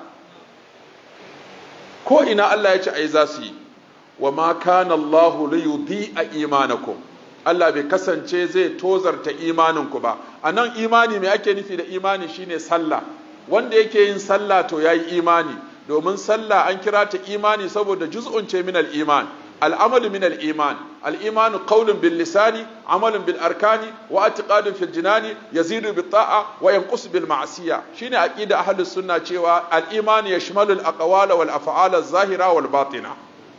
ko ina Allah ya ce ai za su yi. wa ma kana Allahu li yudhi'a imanakum, Allah bai kasance zai tozarta imaninku ba. Anan imani me ake nufi da imani? Shine sallah. Wanda yake yin sallah to yayi imani, domin sallah an kira ta imani saboda juz'un ce min al-iman. Al-amalu min al-iman. Al-imanu qawlun bil lisani, amalun bil arkani, wa i'tiqadun fil jinani, yazidu bit ta'a wa yanqusu bil ma'siyah. Shine aqida ahlus sunna cewa al-iman yashmalu al-aqwala wal af'ala az-zahira wal batina.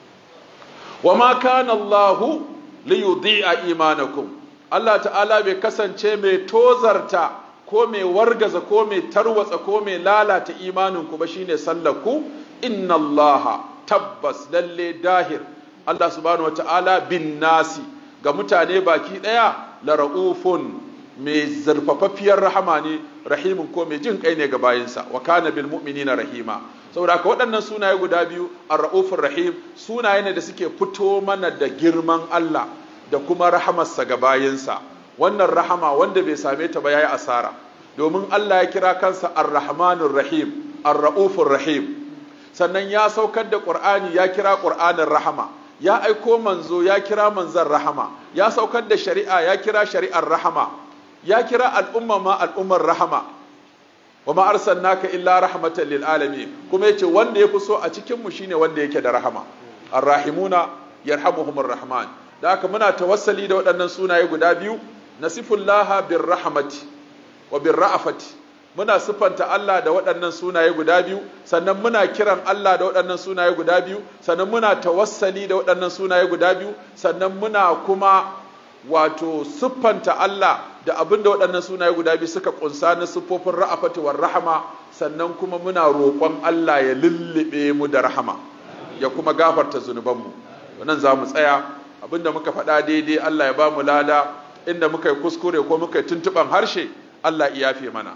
wa ma kana Allahu li yudhi'a imanakum, Allah ta'ala bai kasance mai tozarta ko mai wargaza ko mai tarwatsa ko mai lalata imaninku ba, shine sallarku. Inna Allah, tabbas lalle dahir Allah subhanahu wata'ala bin nasi, ga mutane baki daya, la ra'ufun, mai zarfafafiyar rahama ne, rahimun ko mai jin kai ne ga bayinsa. Wa kana bil mu'minina rahima. Saboda haka waɗannan sunaye guda biyu, ar-ra'ufur rahim, sunaye ne da suke fito mana da girman Allah da kuma rahamarsa ga bayinsa. Wannan rahama wanda bai same ta ba yayi asara, domin Allah ya kira kansa ar-rahmanur rahim, ar-ra'ufur rahim. Sannan ya saukar da Qur'ani, ya kira Qur'anin rahama, ya aiko manzo, ya kira manzon rahama, ya saukar da shari'a, ya kira shari'ar rahama, ya kira al'umma ma al'ummar rahama. wa ma arsalnaka illa rahmatan lil alamin, kuma yace wanda yafi so a cikin mu shine wanda yake da rahama. Ar-rahimuna yarhamuhumur rahman. Da haka muna tawassali da waɗannan sunaye guda biyu, nasifullaha bir rahmati wa bir ra'afati. Muna sifanta Allah da waɗannan sunaye guda biyu, sannan muna kiran Allah da waɗannan sunaye guda biyu, sannan muna tawassali da waɗannan sunaye guda biyu, sannan muna kuma wato siffanta Allah da abinda waɗannan sunaye guda biyu suka kunsa na siffofin ra'afati war rahama, sannan kuma muna roƙon Allah ya lullube mu da rahama ya kuma gafarta zunubanmu. Wannan za mu tsaya, abinda muka faɗa daidai Allah ya ba mu lada, inda muka yi kuskure ko muka yi tuntuɓan harshe Allah ya yafe mana.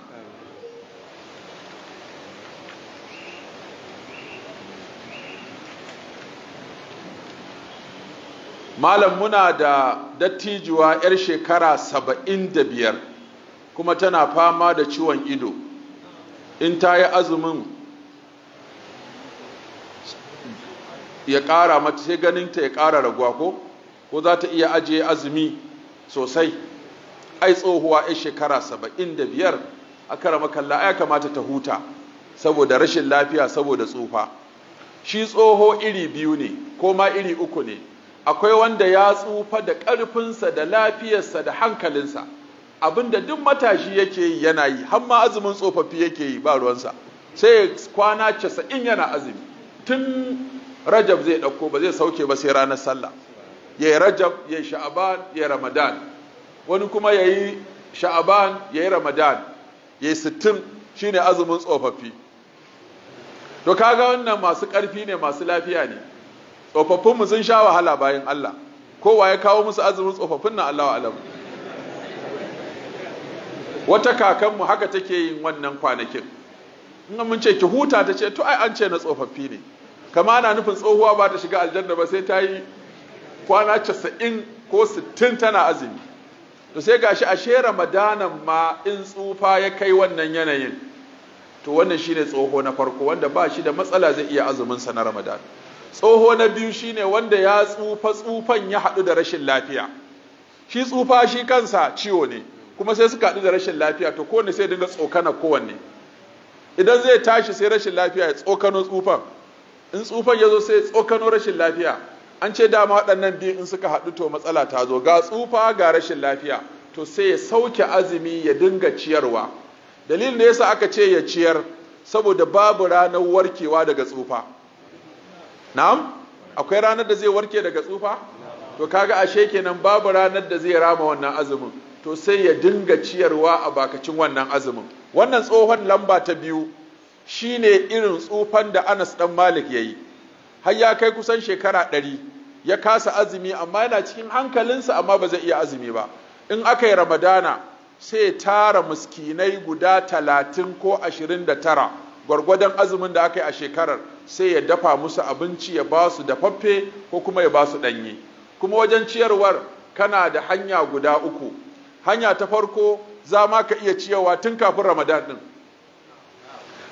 Malam, muna da dattijuwa 'yar shekara saba'in da biyar kuma tana fama da ciwon ido. In ta yi azumin ya ƙara mata, sai ganinta ya ƙara raguwa ko ko za ta iya ajiye azumi sosai. Ai tsohuwa 'yar shekara saba'in da biyar aka rama kalla, ya kamata ta huta saboda rashin lafiya, saboda tsufa. Shi tsoho iri biyu ne ko ma iri uku ne. Akwai wanda ya tsufa da ƙarfinsa da lafiyarsa da hankalinsa, abinda duk matashi yake yi yana yi, har ma azumin tsofaffi yake yi ba ruwansa, sai kwana casa'in yana azumi. Tun Rajab zai ɗauko, ba zai sauke ba sai ranar sallah. Ya yi Rajab, ya yi Sha'aban, ya yi Ramadan. Wani kuma ya yi Sha'aban, ya yi Ramadan, ya yi sittin, shi ne azumin tsofaffi. To kaga wannan masu ƙarfi ne, masu lafiya ne. Tsofaffinmu sun sha wahala bayan Allah, kowa ya kawo musu azumin tsofaffin nan Allahu alam. Wata kakanmu haka take yin wannan kwanakin, in mun ce ki huta, ta ce to ai an ce na tsofaffi ne, kama ana nufin tsohuwa ba ta shiga aljanna ba sai ta yi kwana casa'in ko sittin tana azumi. To sai gashi ashe Ramadanan ma in tsufa ya kai wannan yanayin, to wannan shine tsoho na farko wanda ba shi da matsala, zai iya azumin sa na Ramadan. Tsoho na biyu shine wanda ya tsufa, tsufan ya haɗu da rashin lafiya. Shi tsufa shi kansa ciwo ne, kuma sai suka haɗu da rashin lafiya, to kowanne sai dinga tsokana kowanne. Idan zai tashi sai rashin lafiya ya tsokano tsufan, in tsufan ya zo sai tsokano rashin lafiya. An ce dama waɗannan biyu in suka haɗu to matsala ta zo, ga tsufa ga rashin lafiya, to sai ya sauke azumi ya dinga ciyarwa. Dalilin da yasa aka ce ya ciyar, saboda babu ranar warkewa daga tsufa. Na'am, akwai ranar da zai warke daga tsufa? To kaga ashe kenan babu ranar da zai rama wannan azumin, to sai ya dinga ciyarwa a bakacin wannan azumin. Wannan tsohon lamba ta biyu shine irin tsufan da Anas dan Malik yayi, har ya kai kusan shekara ɗari, ya kasa azumi amma yana cikin hankalinsa, amma ba zai iya azumi ba. In aka yi Ramadana sai ya tara miskinai guda talatin ko ashirin da tara, gwargwadon azumin da aka yi a shekarar, sai ya dafa musu abinci ya ba su dafaffe ko kuma ya ba su ɗanye. Kuma wajen ciyarwar kana da hanya guda uku. Hanya ta farko, za ma ka iya ciyarwa tun kafin Ramadan ɗin.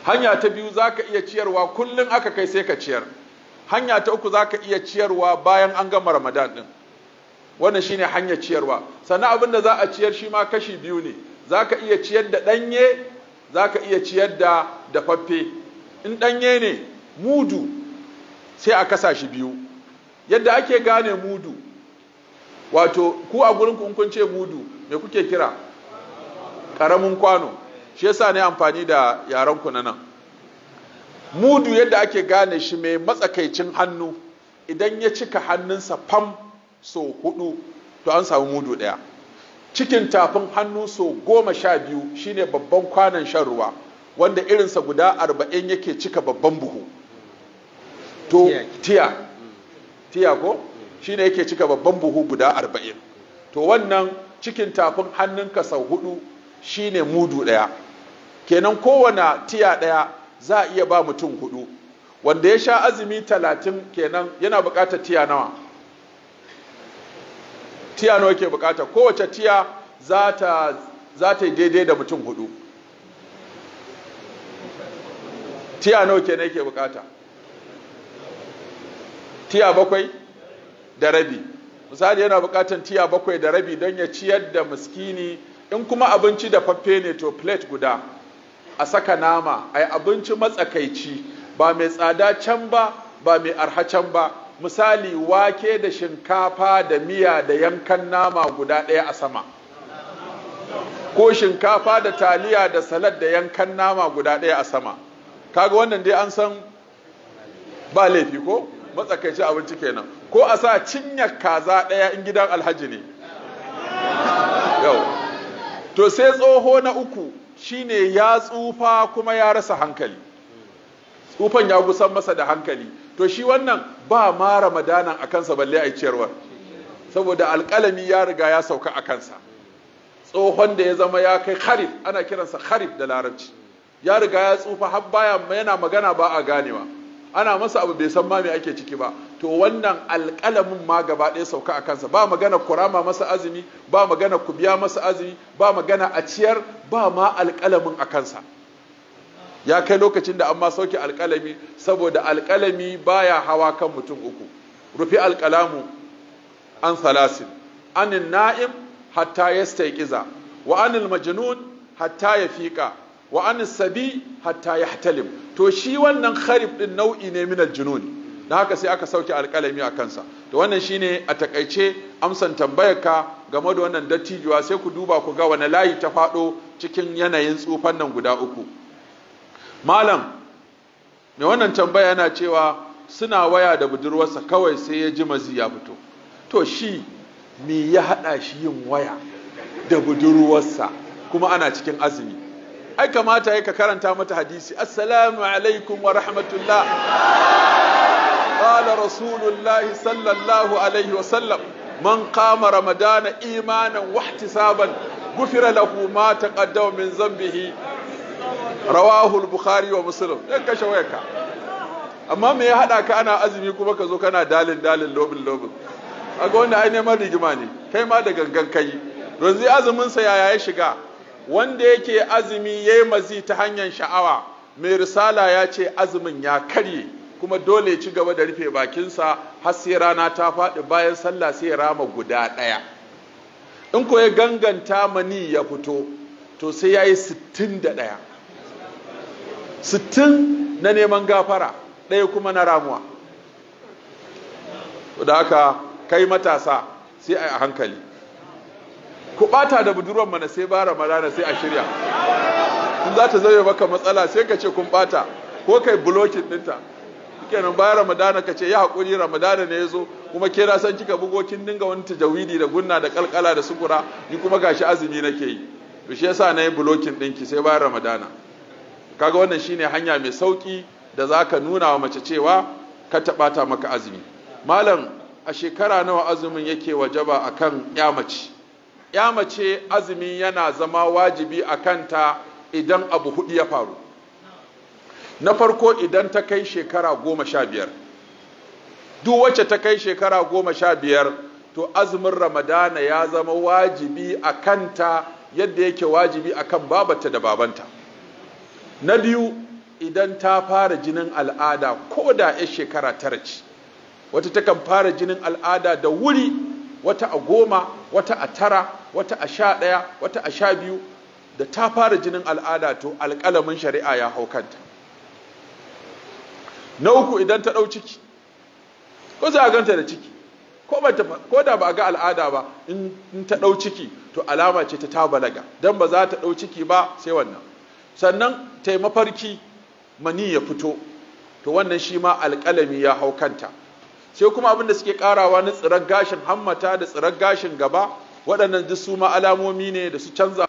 hanya ta biyu za ka iya ciyarwa kullum aka kai sai ka ciyar, hanya ta uku za ka iya ciyarwa bayan an gama ramadan ɗin, wannan shine hanyar ciyarwa. Sannan abin da za a ciyar shi ma kashi biyu ne, za ka iya ciyar da ɗanye, za ka iya ciyar da dafaffe. In ɗanye ne mudu sai a kasa shi biyu. Yadda ake gane mudu, wato ku a gurin kun kun ce mudu me kuke kira? Ƙaramin kwano. Shi yasa ne amfani da yaran ku na nan. Mudu yadda ake gane shi mai matsakaicin hannu, idan ya cika hannunsa fam so hudu to an samu mudu ɗaya. Cikin tafin hannu so goma sha biyu shine babban kwanon shan ruwa, wanda irinsa guda arba'in yake cika babban buhu. To tiya tiya ko shine yake cika babban buhu guda arba'in. To wannan cikin tafin hannunka sau hudu shine mudu ɗaya. Kenan kowane tiya ɗaya za a iya ba mutum hudu. Wanda ya sha azumi talatin kenan yana buƙatar tiya nawa? Tiya nawa ke buƙata? Kowace tiya za ta za ta yi daidai da mutum hudu. Tiya nawa kenan yake buƙata? Tiya bakwai da rabi. Misali yana buƙatar tiya bakwai da rabi don ya ciyar da miskini. In kuma abinci da faffe ne to plate guda, a saka nama, ai abinci matsakaici, ba mai tsada can ba, ba mai arha can ba. Misali wake da shinkafa da miya da yankan nama guda ɗaya a sama, ko shinkafa da taliya da salad da yankan nama guda ɗaya a sama. Kaga wannan dai an san ba laifi ko matsakaici abinci kenan. Ko a sa cinyar kaza ɗaya in gidan alhaji ne. Yau to sai tsoho na uku shine ya tsufa kuma ya rasa hankali, tsufan ya gusan masa da hankali. To shi wannan ba ma ramadanan a kansa balle a ciyarwar, saboda alƙalami ya riga ya sauka a kansa. Tsohon da ya zama ya kai kharif, ana kiransa kharif da larabci, ya riga ya tsufa har baya yana magana ba a ganewa, ana masa abu bai san ma me ake ciki ba. To wannan alƙalamin ma gaba ɗaya sauka a kansa. Ba magana kurama masa azumi, ba magana ku biya masa azumi, ba magana a ciyar, ba ma alƙalamin a kansa. Ya kai lokacin da an ma sauke alƙalami, saboda alƙalami baya hawa kan mutum uku. Rufi alƙalamu an salasin, anin na'im hatta yastayqiza, wa anil majnun hatta yafiqa, wa anis sabi hatta yahtalim. To shi wannan kharif din nau'i ne min aljunun. Dan haka sai aka sauke alƙalami a kansa. To wannan shine a takaice amsan tambayarka game da wannan dattijuwa. Sai ku duba ku ga wani layi ta faɗo cikin yanayin tsufan nan guda uku. Malam mai wannan tambaya yana cewa suna waya da budurwarsa kawai sai ya ji mazi ya fito. To shi me ya haɗa shi yin waya da budurwarsa kuma ana cikin azumi? Ai kamata ya ka karanta mata hadisi, assalamu alaikum wa rahmatullah, qala rasulullahi sallallahu alaihi wa sallam, man qama ramadana imanan wa ihtisaban gufira lahu ma taqaddama min zambihi, rawahu al-bukhari wa muslim. Dan kashe wayarka. Amma me ya hada ka ana azumi kuma ka zo kana dalin dalin lobin lobin? Kaga wanda ai neman rigima ne, kai ma da gangan kai. Yanzu azumin sa yaya ya shiga? Wanda yake azumi yayi mazi ta hanyar sha'awa, mai risala ya ce azumin ya karye, kuma dole ya ci gaba da rufe bakinsa har sai rana ta faɗi, bayan sallah sai ya rama guda ɗaya. In ko ya ganganta mani ya fito, to sai ya yi sittin da ɗaya. Sittin na neman gafara, ɗaya kuma na ramuwa. Da haka kai matasa sai a yi a hankali. Ku ɓata da budurwan mana sai ba ramadana sai a shirya. In za ta zama maka matsala sai ka ce kun ɓata, ko kai bulokin ɗinta. Kenan bayan ramadana ka ce ya haƙuri, ramadana ne ya zo, kuma ke na san kika bugo kin dinga wani tajawidi da gunna da kalkala da sukura, ni kuma gashi azumi nake yi. To shi yasa nayi bulokin ɗinki sai bayan ramadana. Kaga wannan shine hanya mai sauki da zaka nuna wa mace cewa ka taɓata maka azumi. Malam, a shekara nawa azumin yake wajaba akan ya mace? Ya mace azumi yana zama wajibi a kanta idan abu hudu ya faru. Na farko, idan ta kai shekara goma sha biyar. Duk wacce ta kai shekara goma sha biyar, to azumin ramadana ya zama wajibi a kanta yadda yake wajibi a kan babata da babanta. Na biyu, idan ta fara jinin al'ada ko da ya shekara tara ce, wata takan fara jinin al'ada da wuri, wata a goma, wata a tara, wata a sha ɗaya, wata a sha biyu, da ta fara jinin al'ada to alƙalamin shari'a ya hau kanta. Na uku, idan ta ɗau ciki, ko za a ganta da ciki, ko da ba a ga al'ada ba, in ta ɗau ciki to alama ce ta ta balaga, don ba za ta ɗau ciki ba sai wannan. Sannan ta yi mafarki mani ya fito, to wannan shi ma alƙalami ya hau kanta. Sai kuma abin da suke ƙarawa na tsirar gashin hammata da tsirar gashin gaba, waɗannan duk su ma alamomi ne da su canza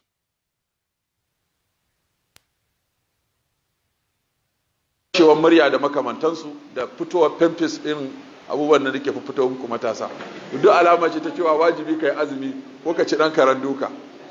shewar murya da makamantansu da fitowar pimpis ɗin abubuwan da nake fito muku matasa. Duk alama ce ta cewa wajibi ka yi azumi ko ka ci ɗan karen duka.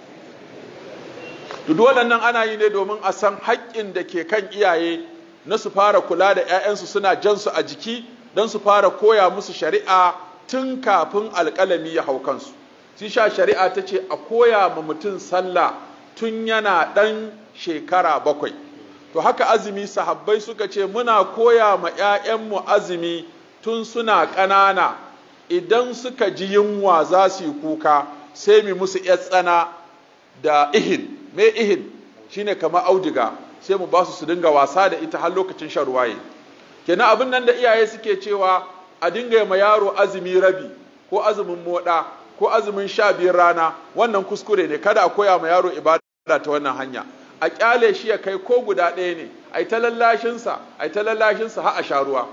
Duk waɗannan ana yi ne domin a san haƙƙin da ke kan iyaye na su fara kula da 'ya'yansu suna jan su a jiki don su fara koya musu shari'a tun kafin alƙalami ya hau kansu. Shi sha shari'a ta ce a koya ma mutum sallah tun yana ɗan shekara bakwai. To haka azumi sahabbai suka ce muna koya ma 'ya'yanmu azumi tun suna ƙanana, idan suka ji yunwa za su yi kuka sai mu musu 'yar tsana da ihin. Me ihin shine kamar auduga, sai mu ba su su dinga wasa da ita har lokacin shan ruwaye. Kenan abin nan da iyaye suke cewa a dinga ma yaro azumi rabi ko azumin moda ko azumin sha biyar rana, wannan kuskure ne. Kada a koya ma yaro ibada ta wannan hanya, a kyale shi ya kai ko guda ɗaya ne, a yi ta lallashinsa a yi ta lallashinsa har a sha ruwa.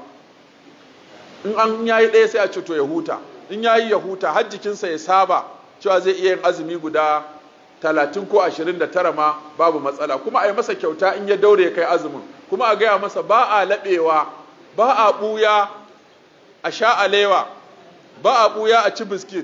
In an yayi ɗaya sai a ce to ya huta, in yayi ya huta har jikinsa ya saba cewa zai iya yin azumi guda talatin ko ashirin da tara ma babu matsala. Kuma a yi masa kyauta in ya daure ya kai azumin, kuma a gaya masa ba a laɓewa, ba a ɓuya a sha alewa, ba a ɓuya a ci biskit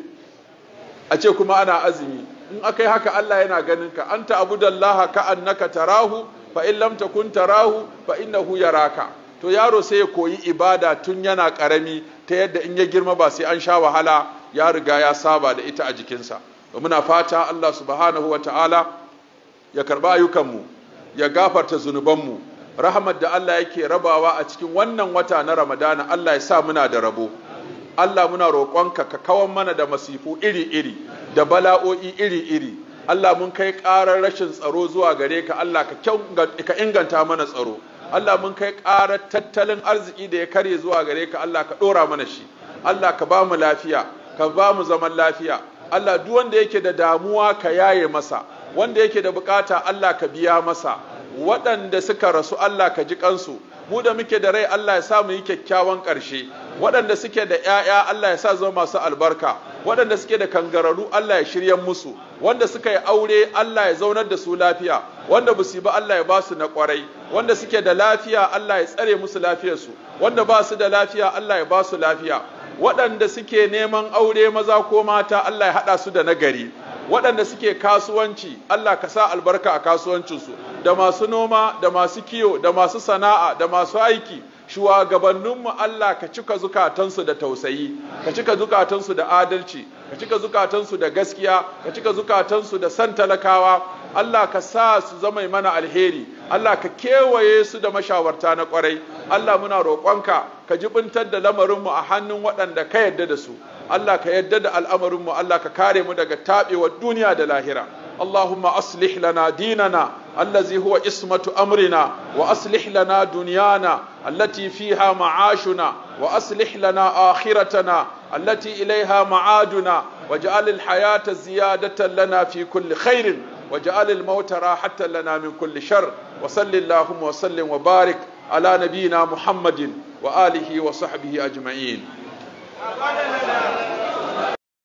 a ce kuma ana azumi. In aka yi haka Allah yana ganin ka. Anta abudallaha ka annaka tarahu fa in lam takun tarahu fa innahu yaraka. To yaro sai ya koyi ibada tun yana karami ta yadda in ya girma ba sai an sha wahala, ya riga ya saba da ita a jikinsa. Muna fata Allah subhanahu wa ta'ala ya karba ayyukanmu, ya gafarta zunubanmu. Rahmat da Allah yake rabawa a cikin wannan wata na Ramadana, Allah ya sa muna da rabo. Allah muna roƙonka ka kawan mana da masifu iri-iri da bala'o'i iri-iri. Allah mun kai ƙarar rashin tsaro zuwa gare ka, Allah ka inganta mana tsaro. Allah mun kai ƙarar tattalin arziki da ya karye zuwa gare ka, Allah ka ɗora mana shi. Allah ka ba mu lafiya, ka ba mu zaman lafiya. Allah duk wanda yake da damuwa ka yaye masa, wanda yake da bukata Allah ka biya masa. Waɗanda suka rasu Allah ka ji kansu, mu da muke da rai Allah ya sa mu yi kyakkyawan ƙarshe. Waɗanda suke da ‘ya'ya Allah ya sa zama masu albarka, waɗanda suke da kangararru Allah ya shirya musu, wanda suka yi aure Allah ya zaunar da su lafiya, wanda ba su ba Allah ya ba su na ƙwarai, wanda suke da lafiya Allah ya tsare musu lafiyarsu, wanda ba su da lafiya Allah ya ba su lafiya, waɗanda suke neman aure maza ko mata Allah ya haɗa su da nagari, waɗanda suke kasuwanci Allah ka sa albarka a kasuwancinsu, da masu noma da masu kiyo da masu sana'a da masu aiki. Shugabanninmu Allah ka cika zukatansu da tausayi, ka cika zukatansu da adalci, ka cika zukatansu da gaskiya, ka cika zukatansu da san talakawa. Allah ka sa su zama mana alheri, Allah ka kewaye su da mashawarta na kwarai. Allah muna roƙonka ka jibintar da lamarinmu a hannun waɗanda ka yadda da su. Allah ka yadda da al'amarinmu, Allah ka kare mu daga taɓewar duniya da lahira. اللهم أصلح لنا ديننا الذي هو اسمة أمرنا، وأصلح لنا دنيانا التي فيها معاشنا، وأصلح لنا آخرتنا التي إليها معادنا، واجعل الحياة زيادة لنا في كل خير، واجعل الموت راحة لنا من كل شر. وصل اللهم وسلم وبارك على نبينا محمد وآله وصحبه أجمعين.